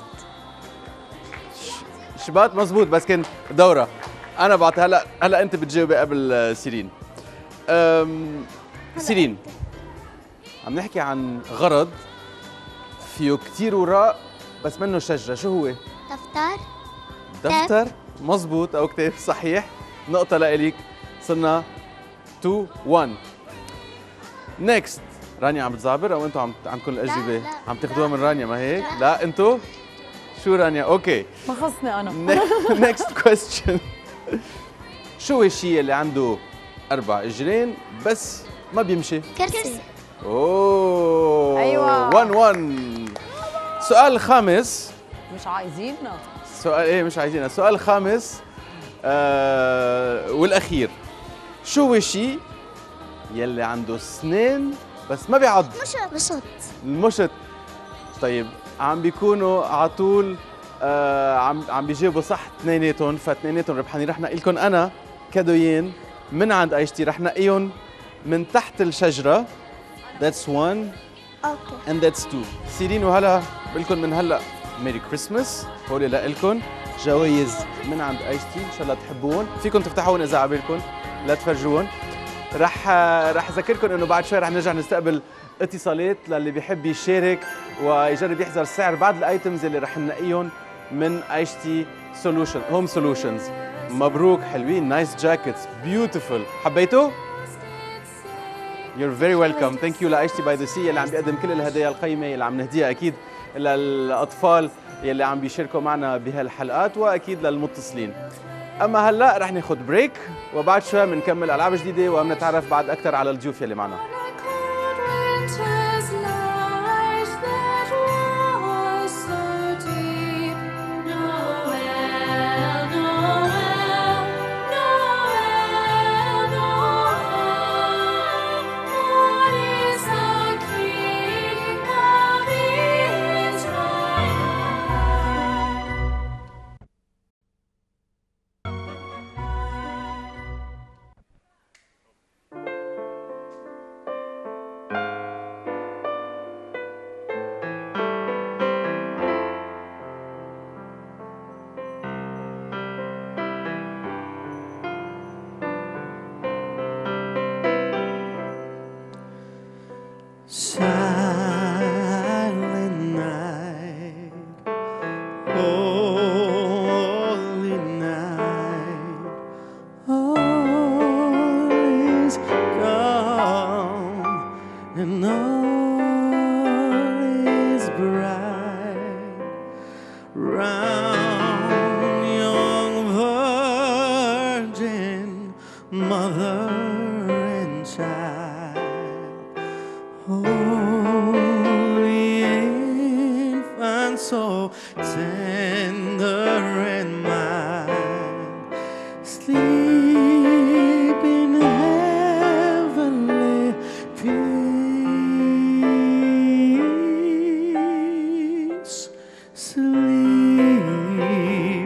Speaker 2: شباط مزبوط، بس كان دورة. أنا بعطي هلا هلا أنت بتجاوبي قبل سيرين. أم سيرين، عم نحكي عن غرض فيه كثير وراء بس منه شجرة، شو هو؟
Speaker 13: دفتر.
Speaker 2: دفتر مزبوط أو كتاب صحيح، نقطة لإليك. صرنا اثنين واحد. نيكست، رانيا عم بتزعبر او انتم عم عندكم الاجوبه؟ عم تاخذوها من رانيا ما هيك؟ لا, لا انتم؟ شو رانيا؟ اوكي
Speaker 1: ما خصني انا.
Speaker 2: نيكست كويستشن. شو الشيء اللي عنده اربع اجرين بس ما بيمشي؟
Speaker 13: كرسي.
Speaker 2: اوه
Speaker 1: ايوه
Speaker 2: واحد واحد. السؤال الخامس.
Speaker 1: مش عايزيننا.
Speaker 2: سؤال ايه مش عايزيننا، السؤال الخامس آه والاخير، شو هو الشيء يلي عنده اسنان بس ما بيعض؟
Speaker 13: مشط. مشط.
Speaker 2: المشط. طيب عم بيكونوا على طول آه عم عم بيجاوبوا صح اثنيناتهم، فاثنيناتهم ربحانين. رح نقي لكم انا كادوين من عند ايش تي، رح نقيهم من تحت الشجره. That's one.
Speaker 13: اوكي.
Speaker 2: And that's two. سيرين وهلا بقول لكم من هلا ميري كريسماس، هولي لكم جوائز من عند ايش تي، ان شاء الله تحبوهم. فيكم تفتحوهم اذا عبالكم، لا تفرجوهم. رح رح اذكركم انه بعد شوي رح نرجع نستقبل اتصالات للي بيحب يشارك ويجرب يحذر سعر بعض الايتمز اللي رح ننقيهم من ايش تي سولوشن هوم سولوشنز. مبروك، حلوين، نايس جاكيتس، بيوتيفول. حبيتوا؟ You're very welcome. Thank you لايش تي باي ذا سي اللي عم بيقدم كل الهدايا القيمه اللي عم نهديها اكيد للاطفال يلي عم بيشاركوا معنا بهالحلقات، واكيد للمتصلين. اما هلا رح ناخذ بريك وبعد شوي بنكمل العاب جديده وبنتعرف بعد اكثر على الضيوف يلي معنا.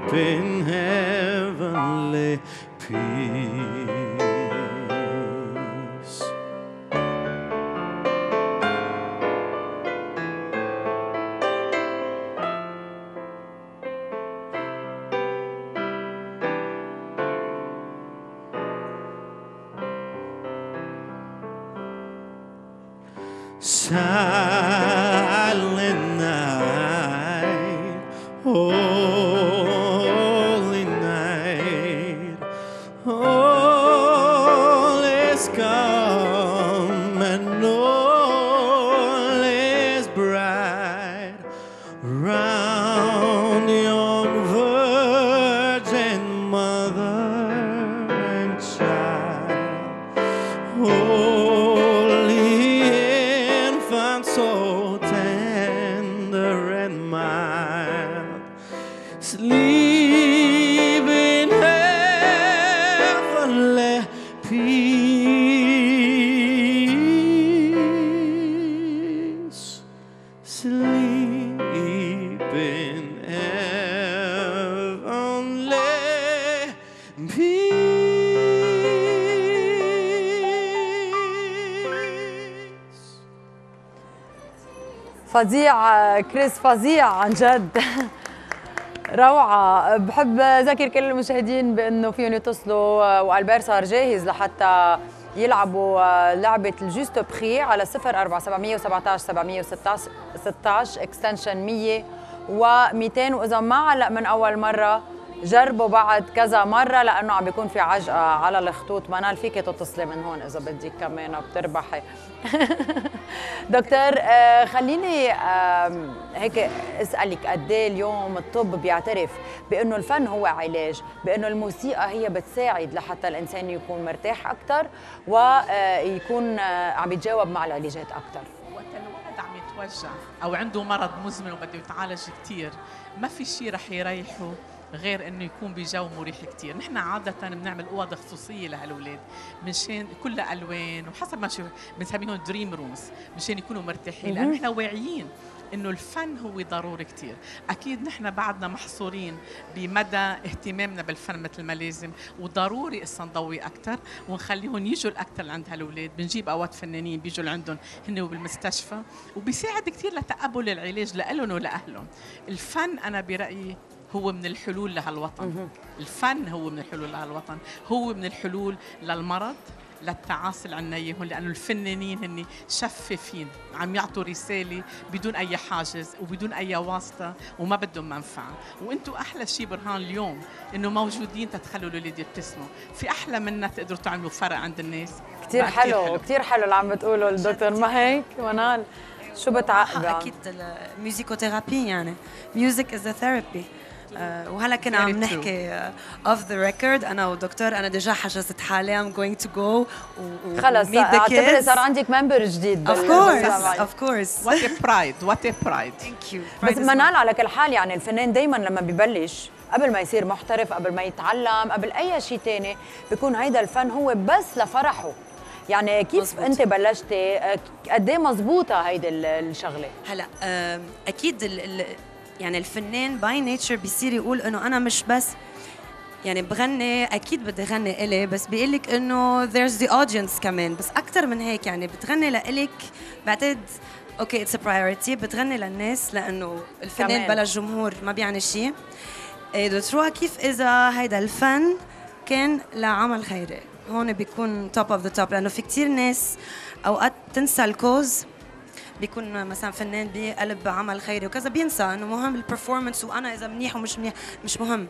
Speaker 10: in heavenly peace. Silent night, holy night, all is calm and all is bright round young virgin mother and child. Holy infant, so tender and mild, sleep in heavenly peace. Sleep in heavenly peace.
Speaker 1: فظيع كريس، فظيع عن جد. روعة. بحب أذكر كل المشاهدين بأنه فيهم يتصلوا، وألبير صار جاهز لحتى يلعبوا لعبة الجوست بري على صفر أربعة سبعمية وسبعطعش سبعمية وستطعش اكستنشن مية ومئتين. وإذا ما علق من أول مرة جربوا بعد كذا مرة، لأنه عم بيكون في عجقة على الخطوط. منال فيك تتصلي من هون إذا بدك كمان بتربحي. دكتور خليني هيك اسألك، قد ايه اليوم الطب بيعترف بأنه الفن هو علاج، بأنه الموسيقى هي بتساعد لحتى الإنسان يكون مرتاح أكثر ويكون عم يتجاوب مع العلاجات أكثر؟
Speaker 11: وقت الواحد عم يتوجع أو عنده مرض مزمن وبده يتعالج كثير، ما في شيء رح يريحه غير انه يكون بجو مريح كثير. نحن عاده بنعمل اوض خصوصيه لهالولاد منشان كلها الوان وحسب ما شو بنسميهم دريم رومز، مشان يكونوا مرتاحين، لانه نحن واعيين انه الفن هو ضروري كثير. اكيد نحن بعدنا محصورين بمدى اهتمامنا بالفن مثل ما لازم، وضروري اسا نضوي اكثر ونخليهم يجوا الاكثر لعند هالولاد. بنجيب اوقات فنانين بيجوا لعندهم هن بالمستشفى، وبيساعد كثير لتقبل العلاج لهم ولاهلهم. الفن انا برايي هو من الحلول لهالوطن. الفن هو من الحلول لهالوطن، هو من الحلول للمرض، للتعاسة اللي عنا اياهم، لانه الفنانين هن شفافين، عم يعطوا رساله بدون اي حاجز وبدون اي واسطه وما بدهم منفعه. وانتم احلى شيء برهان اليوم انه موجودين تتخلوا الاولاد يبتسموا. في احلى منا تقدروا تعملوا فرق عند الناس.
Speaker 1: كثير حلو، حلو كثير حلو اللي عم بتقوله الدكتور. ما هيك منال؟ شو بتعقب؟
Speaker 6: اكيد الميوزيكوثيرابي، يعني ميوزك از ثيرابي. Uh, وهلا كنا عم نحكي اوف ذا ريكورد انا ودكتور، انا ديجا حجزت حالي ام جوينج تو جو.
Speaker 1: خلص اعتبري صار عندك ممبر جديد.
Speaker 6: اوف كورس اوف كورس.
Speaker 11: وات ا برايد وات ا برايد.
Speaker 6: ثانك يو.
Speaker 1: بس منال على كل حال، يعني الفنان دائما لما ببلش قبل ما يصير محترف، قبل ما يتعلم، قبل اي شيء ثاني، بيكون هيدا الفن هو بس لفرحه. يعني كيف مزبوط. انت بلشتي؟ قد ايه مزبوطه هيدي الشغله؟
Speaker 6: هلا اكيد ال ال يعني الفنان باي نيتشر بيصير يقول انه انا مش بس يعني بغني، اكيد بدي غني الي، بس بيقول لك انه there's the audience كمان، بس اكثر من هيك. يعني بتغني لإلك، بعتقد اوكي اتس برايورتي، بتغني للناس لانه الفنان كمان بلا جمهور ما بيعني شيء. دوتروها كيف اذا هيدا الفن كان لعمل خيري، هون بيكون توب اوف ذا توب، لانه في كثير ناس اوقات تنسى الكوز. بيكون مثلا فنان بقلب عمل خيري وكذا، بينسى انه مهم البرفورمانس، وانا اذا منيح ومش منيح مش مهم.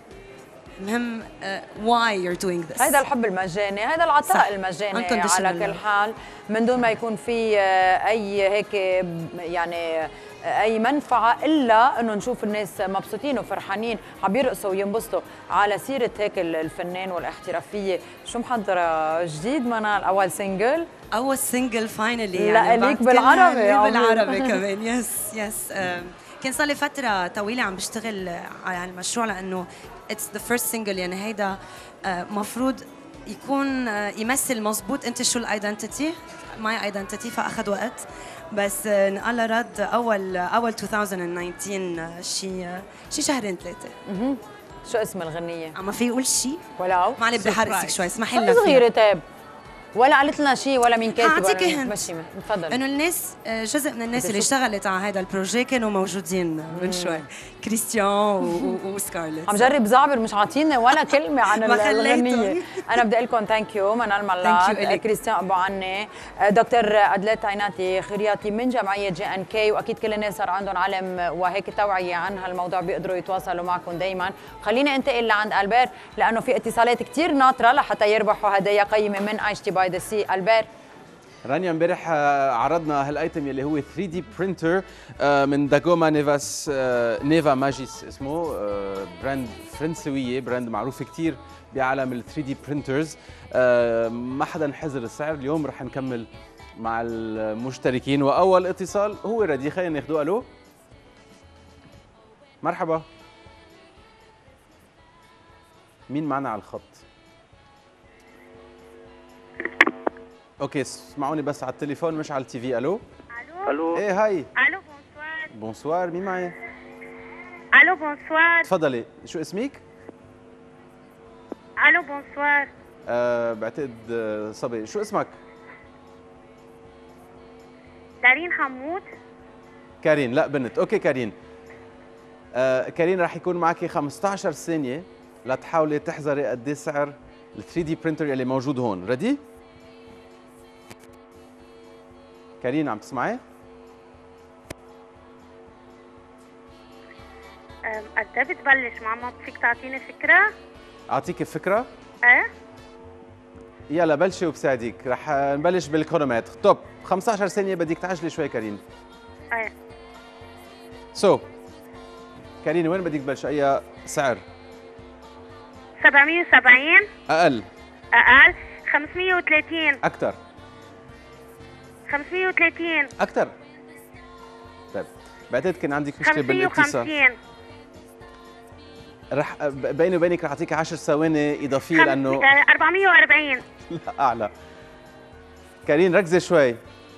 Speaker 6: مهم واي يور دوينج ذس.
Speaker 1: هذا الحب المجاني، هذا العطاء صح. المجاني على كل حال، من دون ما يكون في اي هيك يعني اي منفعه، الا انه نشوف الناس مبسوطين وفرحانين عم يرقصوا وينبسطوا. على سيره هيك الفنان والاحترافيه، شو محضره جديد منال؟ اول سينجل؟
Speaker 6: اول سينجل فاينلي
Speaker 1: يعني لا ليك بالعربي.
Speaker 6: بالعربي كمان. يس يس. كان صار لي فتره طويله عم بشتغل على المشروع، لانه اتس ذا فيرست سينجل، يعني هيدا مفروض يكون يمثل مزبوط انت شو الايدنتيتي، ماي ايدنتيتي، فاخذ وقت، بس نقال رد اول اول ألفين وتسعطعش شي شي شهرين ثلاثه.
Speaker 1: شو اسم الغنيه؟
Speaker 6: ما في يقول شيء
Speaker 1: ولو
Speaker 6: معلي بدي حرقك شوي، اسمحي لنا.
Speaker 1: صغيره طيب، ولا قالت لنا شيء ولا مين كاتب؟
Speaker 6: هعطيك هنت.
Speaker 1: مشي تفضل.
Speaker 6: انه الناس جزء من الناس اللي اشتغلت على هذا البروجي كانوا موجودين من شوي، كريستيان وسكارلت.
Speaker 1: عم جرب زعبر مش عاطيني ولا كلمه عن
Speaker 6: ما
Speaker 1: الغنيه. انا بدي اقول لكم ثانك يو منال ملات، كريستيان ابو عني، دكتور ادلت عيناتي خرياطي من جمعيه جي ان كي، واكيد كل الناس صار عندهم علم وهيك توعيه عن هالموضوع بيقدروا يتواصلوا معكم دائما. خليني انتقل لعند البير لانه في اتصالات كثير ناطره لحتى يربحوا هدايا قيمه من ايش تي باي ذا سي. البير
Speaker 2: رانيا امبارح عرضنا هالايتم يلي هو ثري دي برينتر من داغوما نيفاس نيفا ماجيس اسمه، براند فرنسويه، براند معروف كثير بعالم ال ثري دي برينترز. ما حدا حزر السعر. اليوم رح نكمل مع المشتركين، واول اتصال هو ردي، خلينا ناخذه. الو مرحبا، مين معنا على الخط؟ اوكي اسمعوني بس على التليفون مش على التي في. الو
Speaker 14: الو الو
Speaker 2: ايه هاي.
Speaker 14: الو بونسوار.
Speaker 2: بونسوار، مين معي؟
Speaker 14: الو بونسوار.
Speaker 2: تفضلي، شو اسمك؟
Speaker 14: الو بونسوار.
Speaker 2: أه بعتقد آه، صبي. شو اسمك؟
Speaker 14: دارين حمود.
Speaker 2: كارين. لا بنت. اوكي كارين. أه كارين رح يكون معك خمسة عشر ثانية لتحاولي تحذري قد ايه سعر ال ثري دي برينتر اللي موجود هون. ريدي؟ كارين عم تسمعي؟
Speaker 14: قد ايه بتبلش ماما؟ فيك تعطيني فكرة؟
Speaker 2: اعطيك فكرة؟
Speaker 14: ايه؟
Speaker 2: يلا بلشي وبساعدك. رح نبلش بالكرونومتر. توب خمسة عشر ثانية، بدك تعجلي شوي كارين.
Speaker 14: ايه.
Speaker 2: سو so, كارين وين بدك تبلش؟ أي سعر؟
Speaker 14: سبعمية وسبعين.
Speaker 2: أقل.
Speaker 14: أقل. خمسمية وثلاثين.
Speaker 2: أكثر.
Speaker 14: خمسمية وثلاثين.
Speaker 2: أكثر. طيب بعتقد كان عندك مشكلة بالاتصال.
Speaker 14: خمسمية وخمسين.
Speaker 2: رح بيني وبينك رح أعطيك عشر ثواني إضافية لأنه
Speaker 14: أربعمية وأربعين.
Speaker 2: لا أعلى. كارين ركزي شوي.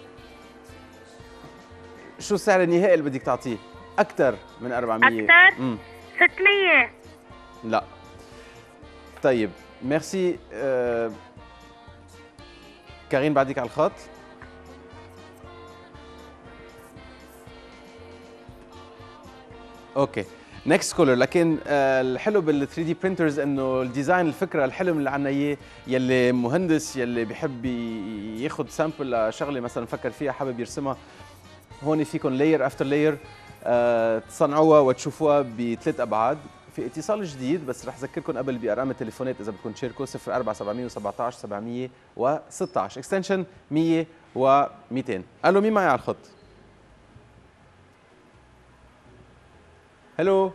Speaker 2: شو السعر النهائي اللي بدك تعطيه؟ أكثر من أربعمية.
Speaker 14: أكثر؟ امم ستمية.
Speaker 2: لا. طيب ميرسي. آه... كارين بعدك على الخط. اوكي نكست كولر. لكن آه الحلو بال ثري دي برينترز انه الديزاين، الفكره، الحلم اللي عنا اياه، يلي مهندس يلي بحب ياخذ سامبل لشغله مثلا فكر فيها حابب يرسمها، هون فيكم لاير افتر لاير تصنعوها وتشوفوها بثلاث ابعاد. في اتصال جديد بس رح اذكركم قبل بارقام التليفونات اذا بدكم تشاركوا. صفر أربعة سبعمية وسبعطعش سبعمية وستطعش اكستنشن مية ومئتين. الو مين معي على الخط؟ هلو.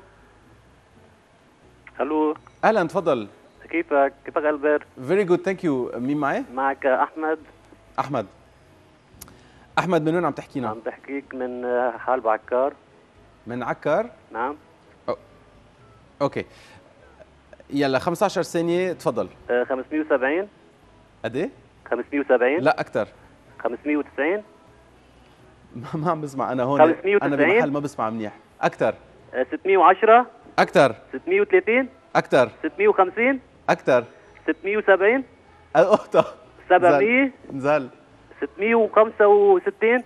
Speaker 15: هلو.
Speaker 2: اهلا تفضل.
Speaker 15: كيفك؟ كيفك البير؟
Speaker 2: فيري جود ثانك يو. مين معي؟
Speaker 15: معك احمد.
Speaker 2: احمد. احمد من وين عم تحكينا؟
Speaker 15: عم بحكيك من حلب عكار.
Speaker 2: من عكار؟
Speaker 15: نعم.
Speaker 2: أو. اوكي يلا خمسة عشر ثانية تفضل.
Speaker 15: أه خمسمية وسبعين.
Speaker 2: قد ايه؟
Speaker 15: خمسمية وسبعين.
Speaker 2: لا أكثر.
Speaker 15: خمسمية وتسعين.
Speaker 2: ما عم بسمع أنا هون.
Speaker 15: خمسمية وتسعين.
Speaker 2: أنا بمحل ما بسمع منيح. أكثر.
Speaker 15: أه ستمية وعشرة.
Speaker 2: أكثر.
Speaker 15: ستمية وثلاثين.
Speaker 2: أكثر.
Speaker 15: ستمية وخمسين.
Speaker 2: أكثر.
Speaker 15: ستمية وسبعين.
Speaker 2: أخته.
Speaker 15: سبعمية.
Speaker 2: نزل.
Speaker 15: ستمية وخمسة وستين.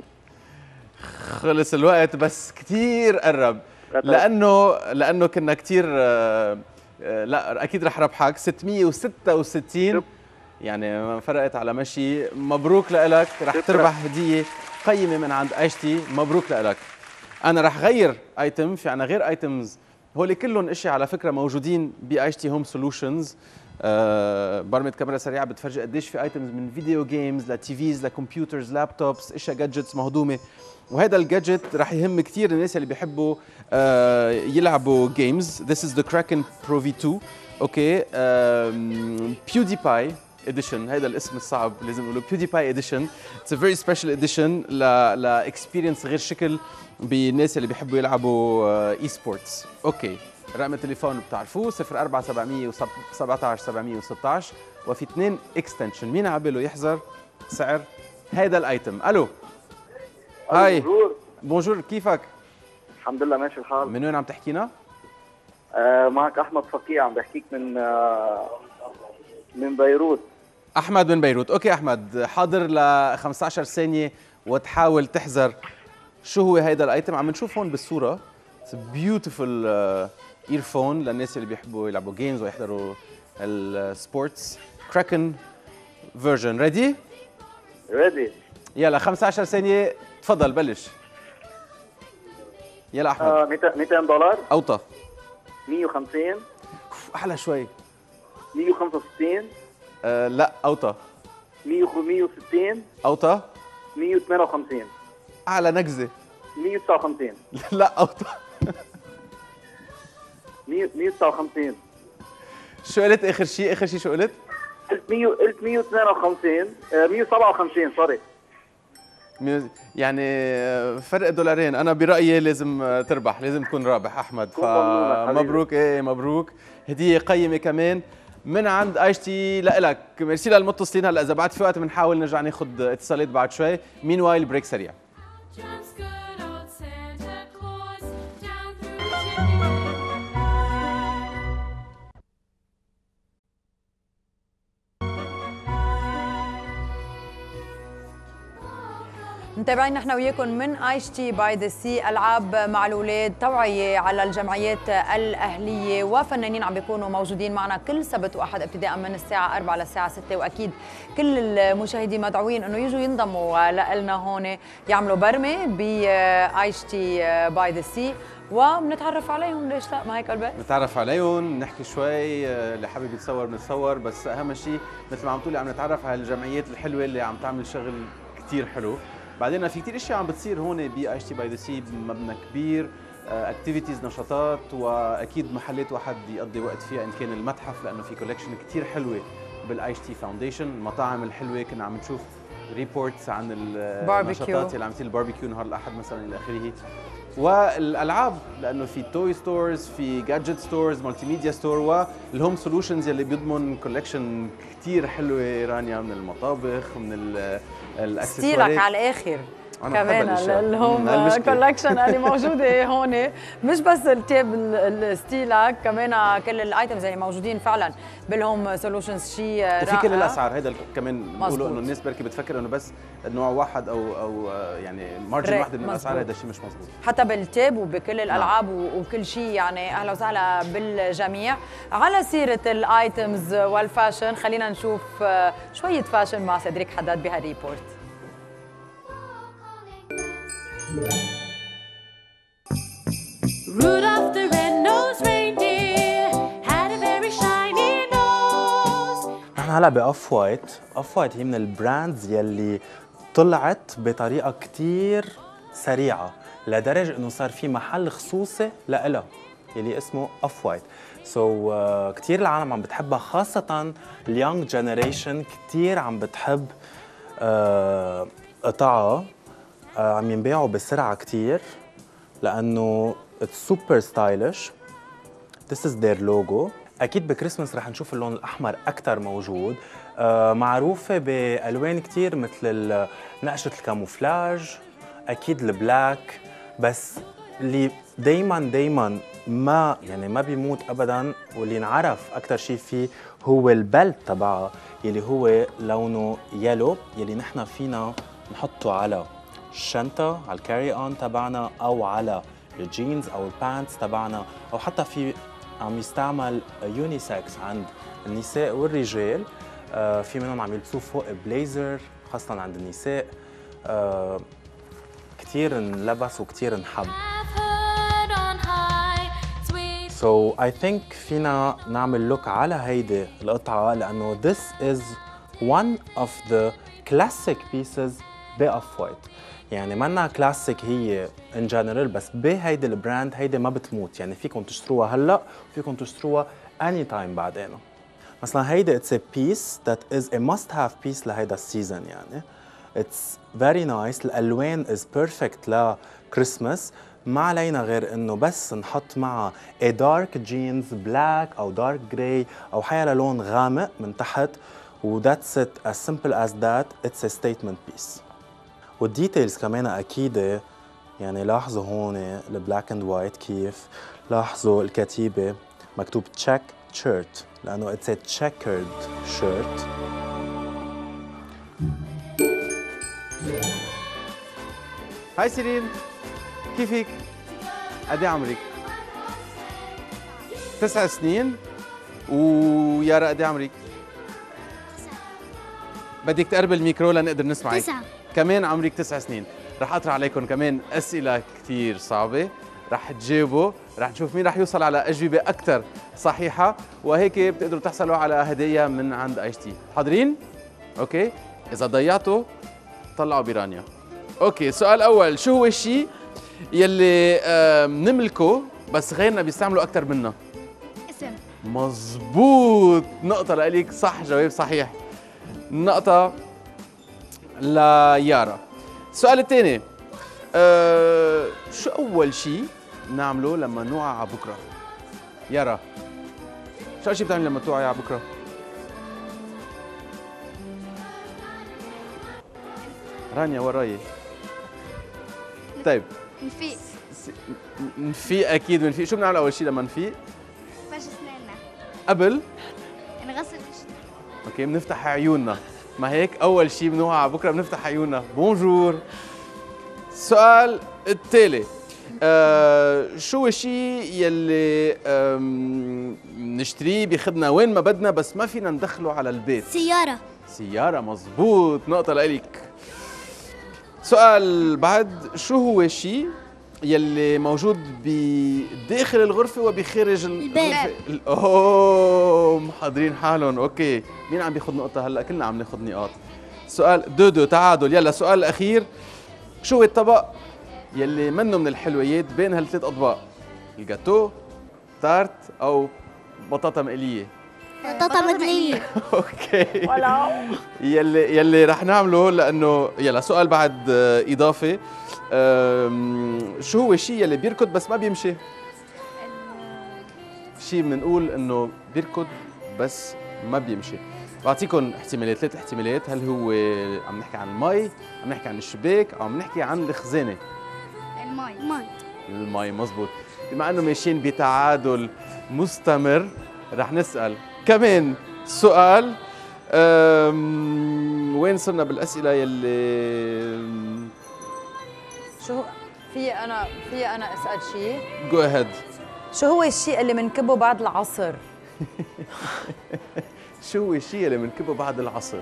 Speaker 2: خلص الوقت بس كثير قرب. لأنه لأنه كنا كثير آه لا أكيد رح ربحك. ستمية وستة وستين يعني ما فرقت على مشي. مبروك لك، رح تربح هدية قيمة من عند ايش تي. مبروك لك. أنا رح غير ايتم، في عنا غير ايتمز هول كلهم اشياء على فكرة موجودين بايش تي هوم سولوشنز. آه برمة كاميرا سريعة بتفرجي قديش في ايتمز من فيديو جيمز لتي فيز لكمبيوترز لابتوبس، اشياء جادجتس مهضومة. وهذا الجادجت رح يهم كثير الناس اللي بيحبوا آه يلعبوا جيمز. This is the Kraken Pro في تو. اوكي بيودي باي اديشن، هذا الاسم الصعب لازم نقوله. بيودي باي اديشن. It's a very special edition ل لاكسبيرينس غير شكل بالناس اللي بيحبوا يلعبوا اي سبورتس. اوكي رقم التليفون بتعرفوه صفر أربعة سبعمية وسبعطعش سبعمية وستطعش، وفي اثنين اكستنشن. مين عباله يحذر سعر هذا الايتم؟ الو. هاي.
Speaker 16: بونجور.
Speaker 2: بونجور كيفك؟
Speaker 16: الحمد لله ماشي الحال.
Speaker 2: من وين عم تحكينا؟
Speaker 15: آه معك احمد فقيه، عم بحكيك من آه من بيروت.
Speaker 2: احمد من بيروت. اوكي احمد، حاضر ل خمسة عشر ثانيه وتحاول تحذر شو هو هيدا الايتم. عم نشوف هون بالصوره بيوتيفول ايرفون للناس اللي بيحبوا يلعبوا جيمز ويحضروا السبورتس. كراكن فيرجن. ريدي؟
Speaker 15: ريدي.
Speaker 2: يلا خمسة عشر ثانيه، تفضل بلش. يلا احمد.
Speaker 15: آه مئتين دولار.
Speaker 2: اوطى.
Speaker 15: مئة وخمسين.
Speaker 2: احلى شوي.
Speaker 15: مئة وخمسة وستين.
Speaker 2: آه لا اوطى.
Speaker 15: مئة وستين.
Speaker 2: اوطى.
Speaker 15: مئة وثمانية وخمسين.
Speaker 2: اعلى نكزه.
Speaker 15: مئة وتسعة وخمسين.
Speaker 2: لا اوطى.
Speaker 15: مئة وتسعة وخمسين.
Speaker 2: شو قلت اخر شيء؟ اخر شيء شو قلت؟
Speaker 15: قلت مئة قلت مئة وثمانية وخمسين. مئة وسبعة وخمسين سوري.
Speaker 2: يعني فرق دولارين. انا برايي لازم تربح، لازم تكون رابح احمد. فمبروك. ايه مبروك، هديه قيمه كمان من عند ايش تي لك. ميرسي للمتصلين. هلا اذا بعد في وقت بنحاول نرجع ناخذ اتصالات بعد شوي. مين وايل بريك سريع.
Speaker 1: متابعين نحن وياكم من ايش تي باي ذا سي، العاب مع الاولاد، توعيه على الجمعيات الاهليه، وفنانين عم بيكونوا موجودين معنا كل سبت واحد ابتداء من الساعه أربعة للساعه ستة، واكيد كل المشاهدين مدعوين انه يجوا ينضموا لنا هون يعملوا برمه بايش تي باي ذا سي وبنتعرف عليهم. ليش لا؟ ما هيك قلبي؟
Speaker 2: نتعرف عليهم، نحكي شوي، اللي حابب يتصور بنتصور، بس اهم شيء مثل ما عم تقولي عم نتعرف على الجمعيات الحلوه اللي عم تعمل شغل كثير حلو. بعدين في كثير اشياء عم بتصير هون بايش تي باي ذا سي، مبنى كبير، اكتيفيتيز، نشاطات، واكيد محلات واحد يقضي وقت فيها، ان كان المتحف لانه في كولكشن كثير حلوه بالايش تي فاونديشن، المطاعم الحلوه. كنا عم نشوف ريبورتس عن النشاطات اللي عم تصير، الباربيكيو نهار الاحد مثلا الى اخره، والالعاب لانه في توي ستورز، في جادجت ستورز، مالتي ميديا ستور، والهوم سولوشنز اللي بيضمن كولكشن كثير حلوه رانيا من المطابخ، من الاكسسوارات.
Speaker 1: ستيلك على الاخر كمان الهوم كولكشن اللي موجوده هون، مش بس التيب الستيلك، كمان كل الايتمز اللي موجودين فعلا بالهوم سولوشنز شيء رائع.
Speaker 2: وفي كل الاسعار. هيدا كمان بنقولوا انه الناس بركي بتفكر انه بس نوع واحد او او يعني مارجن واحد من الاسعار، هذا الشيء مش مزبوط.
Speaker 1: حتى بالتيب وبكل الالعاب وكل شيء، يعني اهلا وسهلا بالجميع. على سيره الايتمز والفاشن، خلينا نشوف شويه فاشن مع سيدريك حداد بهالريبورت.
Speaker 16: Rudolph the red-nosed reindeer had a very shiny nose.
Speaker 9: نحن هلا بأوف وايت. أوف وايت هي من البراندز يلي طلعت بطريقة كتير سريعة لدرجة إنه صار في محل خصوصي لإلها يلي اسمه أوف وايت. سو so, uh, كتير العالم عم بتحبها، خاصة اليونج جنريشن كتير عم بتحب uh, قطعها. uh, عم ينباعوا بسرعة كتير لأنه it's super stylish. This is their logo. أكيد بكريسماس رح نشوف اللون الأحمر أكتر موجود. آه معروفة بألوان كتير مثل نقشة الكاموفلاج، أكيد البلاك، بس اللي دايماً دايماً ما يعني ما بيموت أبداً واللي نعرف أكتر شيء فيه هو البلت تبعها يلي هو لونه يلو، يلي نحن فينا نحطه على الشنطة، على الكاري أون تبعنا، أو على الجينز أو البانتس تبعنا، أو حتى في عم يستعمل يونيسكس عند النساء والرجال. آه في منهم عم يلبسوه فوق بليزر خاصة عند النساء. آه كتير انلبس وكتير انحب. So I think فينا نعمل لوك على هيدي القطعة لأنه this is one of the classic pieces بأوف وايت. يعني منا كلاسيك هي ان جنرال، بس بهيدي البراند هيدي ما بتموت، يعني فيكم تشتروها هلا وفيكم تشتروها اني تايم بعدين. مثلا هيدي اتس ا بيس ذات از ا ماست هاف بيس لهيدا السيزون، يعني اتس فيري نايس. الالوان از بيرفكت لكريسماس، ما علينا غير انه بس نحط معها ا دارك جينز بلاك او دارك جراي او حيلا لون غامق من تحت، وذاتس ات as simple as that. اتس ا ستيتمنت بيس. والديتيلز كمان اكيد، يعني لاحظوا هون البلاك اند وايت كيف لاحظوا الكتيبة مكتوب check shirt لأنه it's a checkered shirt.
Speaker 2: هاي سيرين، كيفك؟ قد ايه عمرك؟ تسع سنين. ويارا قد ايه عمرك؟ بدك تقرب الميكرو لنقدر نسمعك.
Speaker 13: تسعة.
Speaker 2: كمان عمرك تسع سنين. رح اطرح عليكم كمان اسئله كثير صعبه، رح تجاوبوا، رح نشوف مين رح يوصل على اجوبه اكثر صحيحه، وهيك بتقدروا تحصلوا على هديه من عند ايش تي. حاضرين؟ اوكي؟ اذا ضيعتوا طلعوا برانيا. اوكي، السؤال الاول، شو هو الشيء يلي بنملكه بس غيرنا بيستعملوا اكثر منا؟
Speaker 13: اسم.
Speaker 2: مزبوط، نقطة لإلك، صح، جواب صحيح. نقطة ليارا. السؤال الثاني، أه شو أول شيء بنعمله لما نوعى على بكرة؟ يارا، شو أول شيء بتعملي لما توعي على بكرة؟ رانيا وراي. طيب
Speaker 13: نفيق.
Speaker 2: نفيق أكيد بنفيق، شو بنعمل أول شيء لما نفيق؟
Speaker 13: فرش اسناننا.
Speaker 2: قبل؟
Speaker 13: نغسل وشنا.
Speaker 2: اوكي، بنفتح عيوننا، ما هيك اول شيء بنوعى على بكره بنفتح عيوننا. بونجور. السؤال التالي، آه شو الشيء يلي بنشتريه بياخذنا وين ما بدنا بس ما فينا ندخله على البيت؟
Speaker 13: سيارة.
Speaker 2: سيارة، مزبوط، نقطة لإلك. سؤال بعد، شو هو الشيء يلي موجود بداخل الغرفة وبخارج الغرفة؟
Speaker 13: الباب.
Speaker 2: اوه، محضرين حالهم. اوكي، مين عم بياخذ نقطة هلا؟ كلنا عم ناخذ نقاط. سؤال دودو، تعادل. يلا السؤال الأخير، شو هو الطبق يلي منه من الحلويات بين هالثلاث أطباق؟ الجاتو، تارت، أو بطاطا مقلية؟
Speaker 13: بطاطا مقلية.
Speaker 2: اوكي. يلي يلي رح نعمله، لأنه يلا سؤال بعد إضافي، شو هو الشيء يلي بيركض بس ما بيمشي؟ شيء بنقول انه بيركض بس ما بيمشي. بعطيكم احتمالات، ثلاث احتمالات، هل هو عم نحكي عن المي، عم نحكي عن الشباك، او عم نحكي عن الخزانه؟
Speaker 13: المي. المي.
Speaker 2: المي، مزبوط. بما انه ماشيين بتعادل مستمر، رح نسال كمان سؤال. وين صرنا بالاسئله يلي
Speaker 1: شو في انا في انا اسال شيء؟
Speaker 2: جو اهيد.
Speaker 1: شو هو الشيء اللي بنكبه بعد العصر؟
Speaker 2: شو هو الشيء اللي بنكبه بعد العصر؟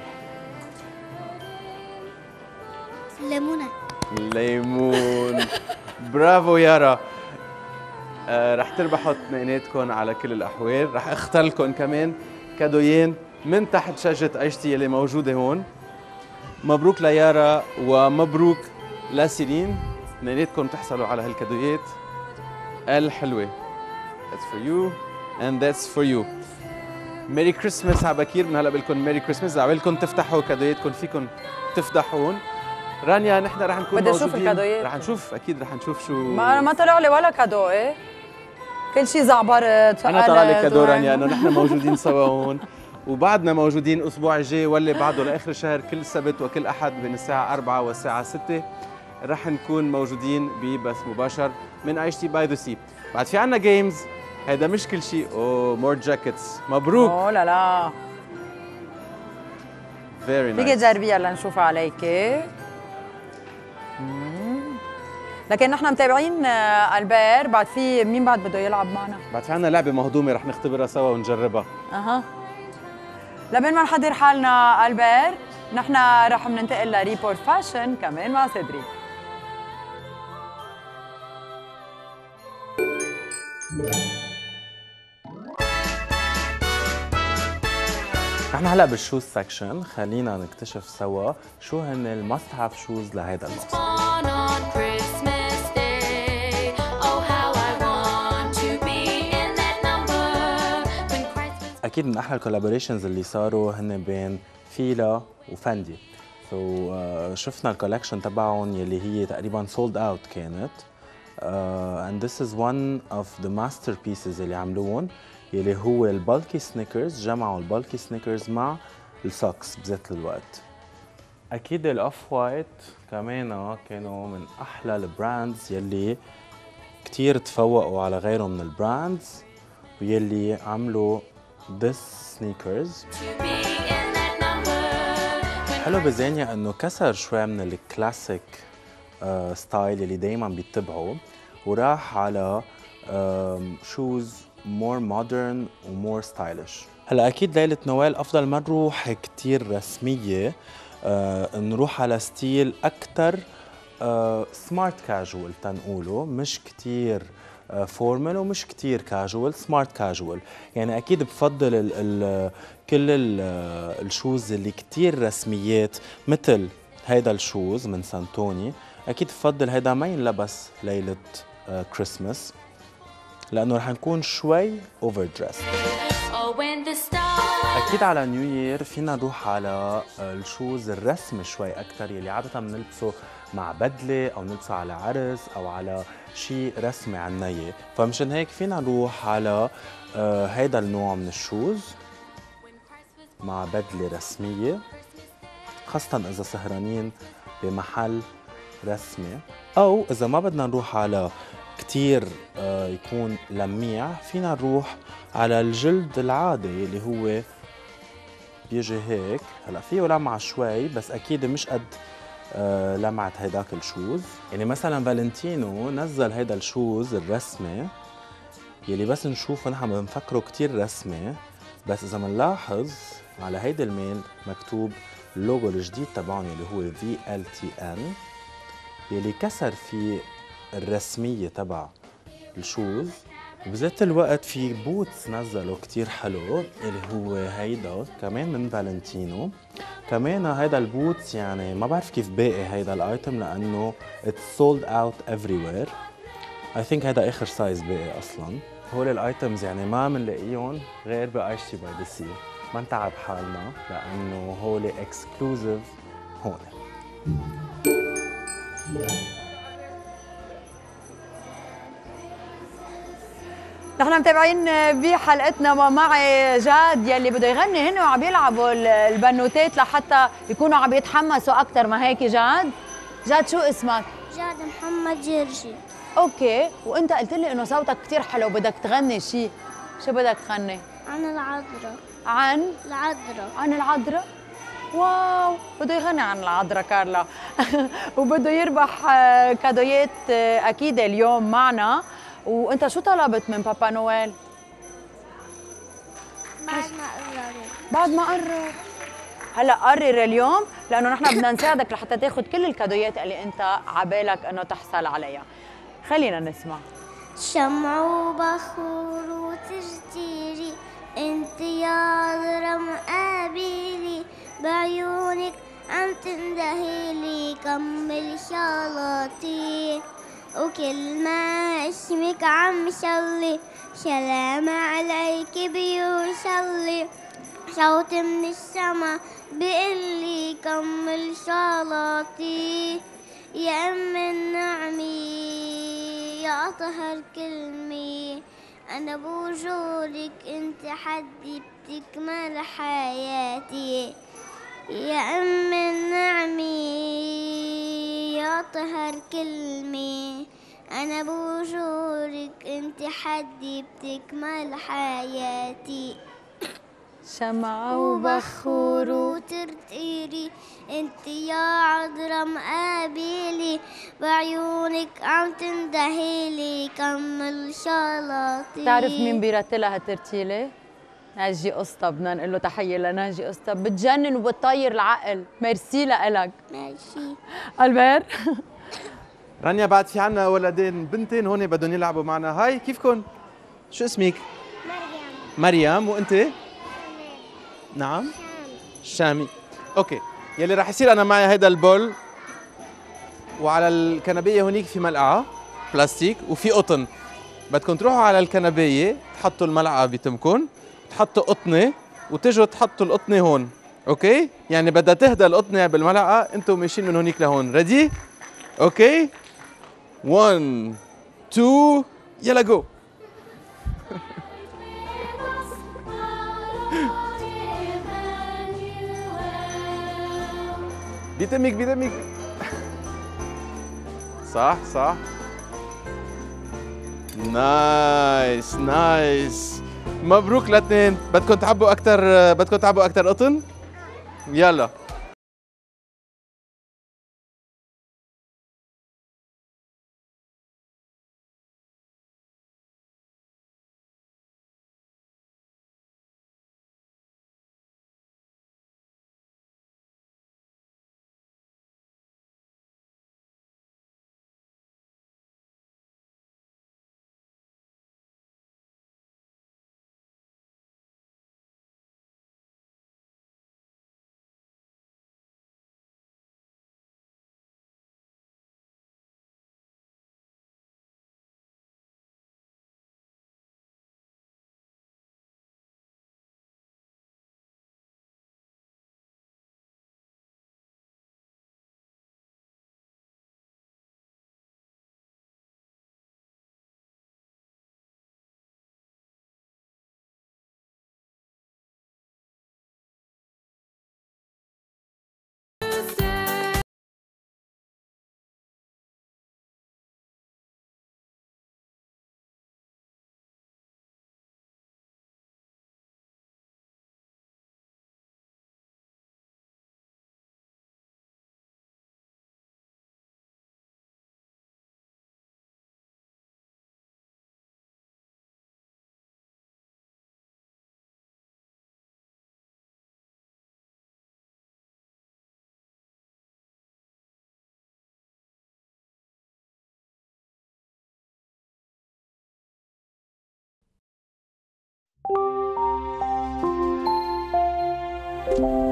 Speaker 13: الليمونة.
Speaker 2: الليمون. برافو يارا. آه رح تربحوا اثنيناتكم على كل الاحوال، رح اختار لكم كمان كادويين من تحت شجره ايشتي اللي موجوده هون. مبروك ليارا ومبروك لسيرين، اثنيناتكم تحصلوا على هالكادويات الحلوه. That's for you and that's for you. ميري كريسمس على بكير، من هلا بقول ميري كريسمس، عبالكم تفتحوا كادوياتكم فيكم تفتحون. رانيا، نحن رح نكون
Speaker 1: بدي
Speaker 2: موجودين.
Speaker 1: اشوف الكادويات.
Speaker 2: رح نشوف، اكيد رح نشوف شو.
Speaker 1: ما ما طلع لي ولا كادو. ايه كل شيء زعبرت.
Speaker 2: انا طلع لي كادو رانيا، انه نحن موجودين سوا هون، وبعدنا موجودين الاسبوع الجاي واللي بعده لاخر الشهر، كل سبت وكل احد بين الساعه أربعة والساعه ستة رح نكون موجودين ببث مباشر من ايش تي باي ذا سي. بعد في عنا جيمز، هذا مش كل شيء. اوه، مور جاكيتس، مبروك.
Speaker 1: اوه لا لا،
Speaker 2: فيري نايس.
Speaker 1: فيك تجربيها لنشوفها عليكي. لكن نحن متابعين البير، بعد في مين بعد بده يلعب معنا؟
Speaker 2: بعد في عنا لعبه مهضومه رح نختبرها سوا ونجربها.
Speaker 1: اها، لبين ما نحضر حالنا البير، نحن رح ننتقل لريبورت فاشن كمان مع صدري.
Speaker 9: نحن هلا بالشوز سكشن، خلينا نكتشف سوا شو هن الماست هاف شوز لهيدا الموسم. اكيد من احلى الكولابوريشنز اللي صاروا هن بين فيلا وفندي. سو so, uh, شفنا الكولكشن تبعهم يلي هي تقريبا سولد اوت كانت. uh, and this is one of the masterpieces اللي عملوهم، يلي هو البالكي سنيكرز. جمعوا البالكي سنيكرز مع السوكس بذات الوقت. اكيد الاوف وايت كمان كانوا من احلى البراندز يلي كتير تفوقوا على غيرهم من البراندز ويلي عملوا this sneakers. حلو بزانيا انه كسر شوي من الكلاسيك آه ستايل اللي دايما بيتبعوا وراح على شوز مور مودرن ومور ستايلش. هلا اكيد ليله نوال افضل ما نروح كتير رسميه، آه نروح على ستيل اكثر سمارت كاجوال تنقوله، مش كتير فورمال uh, ومش كتير كاجوال، سمارت كاجوال. يعني اكيد بفضل ال ال كل ال الشوز اللي كتير رسميات مثل هيدا الشوز من سانتوني، اكيد بفضل هيدا ما ينلبس ليله كريسماس uh, لانه رح نكون شوي اوفر دريس. اكيد على نيو يير فينا نروح على الشوز الرسمي شوي اكثر يلي عاده بنلبسه مع بدله او نلبسه على عرس او على شيء رسمي عنا اياه، فمشان هيك فينا نروح على آه هيدا النوع من الشوز مع بدله رسميه، خاصه اذا سهرانين بمحل رسمي، او اذا ما بدنا نروح على كتير آه يكون لميع فينا نروح على الجلد العادي اللي هو بيجي هيك. هلا فيه لمعه شوي بس اكيد مش قد آه لمعة هيداك الشوز. يعني مثلا فالنتينو نزل هيدا الشوز الرسمي يلي بس نشوفه نحن بنفكره كتير رسمي، بس اذا بنلاحظ على هيدا الميل مكتوب اللوجو الجديد تبعهم يلي هو في إل تي إن يلي كسر فيه الرسمية تبع الشوز. بذات الوقت في بوتس نزلوا كتير حلو اللي هو هيدا كمان من فالنتينو. كمان هيدا البوتس يعني ما بعرف كيف باقي هيدا الايتم لانه it's sold out everywhere. I think هيدا اخر سايز باقي اصلا. هول الايتمز يعني ما بنلاقيهم غير بايشتي باي ذا سي، ما نتعب حالنا لانه هول اكسكلوزيف هون.
Speaker 1: نحن متابعين بحلقتنا ومعي جاد يلي بده يغني هن وعم يلعبوا البنوتات لحتى يكونوا عم يتحمسوا اكثر. ما هيك جاد؟ جاد شو اسمك؟
Speaker 13: جاد محمد جرجي.
Speaker 1: اوكي، وانت قلت لي انه صوتك كثير حلو بدك تغني شيء، شو بدك تغني؟
Speaker 13: عن العذراء.
Speaker 1: عن
Speaker 13: العذراء.
Speaker 1: عن العذراء؟ واو، بده يغني عن العذراء كارلا وبده يربح كادويات اكيد اليوم معنا. وانت شو طلبت من بابا نويل؟
Speaker 13: بعد ما قرر.
Speaker 1: بعد ما قرر. هلا قرر اليوم لانه نحن بدنا نساعدك لحتى تاخذ كل الكادويات اللي انت عبالك انه تحصل عليها. خلينا نسمع.
Speaker 13: شمع وبخور وتجتيري انت يا عذرا مقابلي، بعيونك عم تندهيلي كمل شغلاتي، وكل ما اسمك عم شلي سلام عليك بيوصلي، صوت من السما بيقلي كمل صلاتي، يا أم النعمي يا أطهر كلمي، أنا بوجودك أنت حدي بتكمل حياتي، يا أم النعمي يا طهر كلمي، أنا بوجودك أنت حدي بتكمل حياتي،
Speaker 1: شمعة وبخور
Speaker 13: وترتيري انت يا عذرا مقابلي، بعيونك عم تندهيلي كمل شغلاتي.
Speaker 1: بتعرف مين بيرتلها هالترتيلة؟ ناجي قسطى، بدنا نقول له تحية لناجي قسطى، بتجنن وبتطير العقل، ميرسي لإلك.
Speaker 13: ميرسي.
Speaker 1: ألبير
Speaker 2: رانيا بعد في عنا ولدين بنتين هون بدهم يلعبوا معنا. هاي كيفكن؟ شو اسمك؟ مريم. مريم، وانت؟ نعم؟ شامي. اوكي، يلي راح يصير انا معي هيدا البول، وعلى الكنبيه هونيك في ملقعه بلاستيك وفي قطن، بدكم تروحوا على الكنبيه تحطوا الملعقه بتمكن، تحطوا قطنه وتجوا تحطوا القطنه هون، اوكي؟ يعني بدها تهدى القطنه بالملعقه، انتم ماشيين من هونيك لهون، ريدي؟ اوكي؟ واحد اثنين يلا جو. بيتمك بيتمك. صح صح. نايس نايس. مبروك الاثنين. بدكم تعبوا اكثر بدكم تعبوا اكثر قطن؟ يلا.
Speaker 16: Thank you.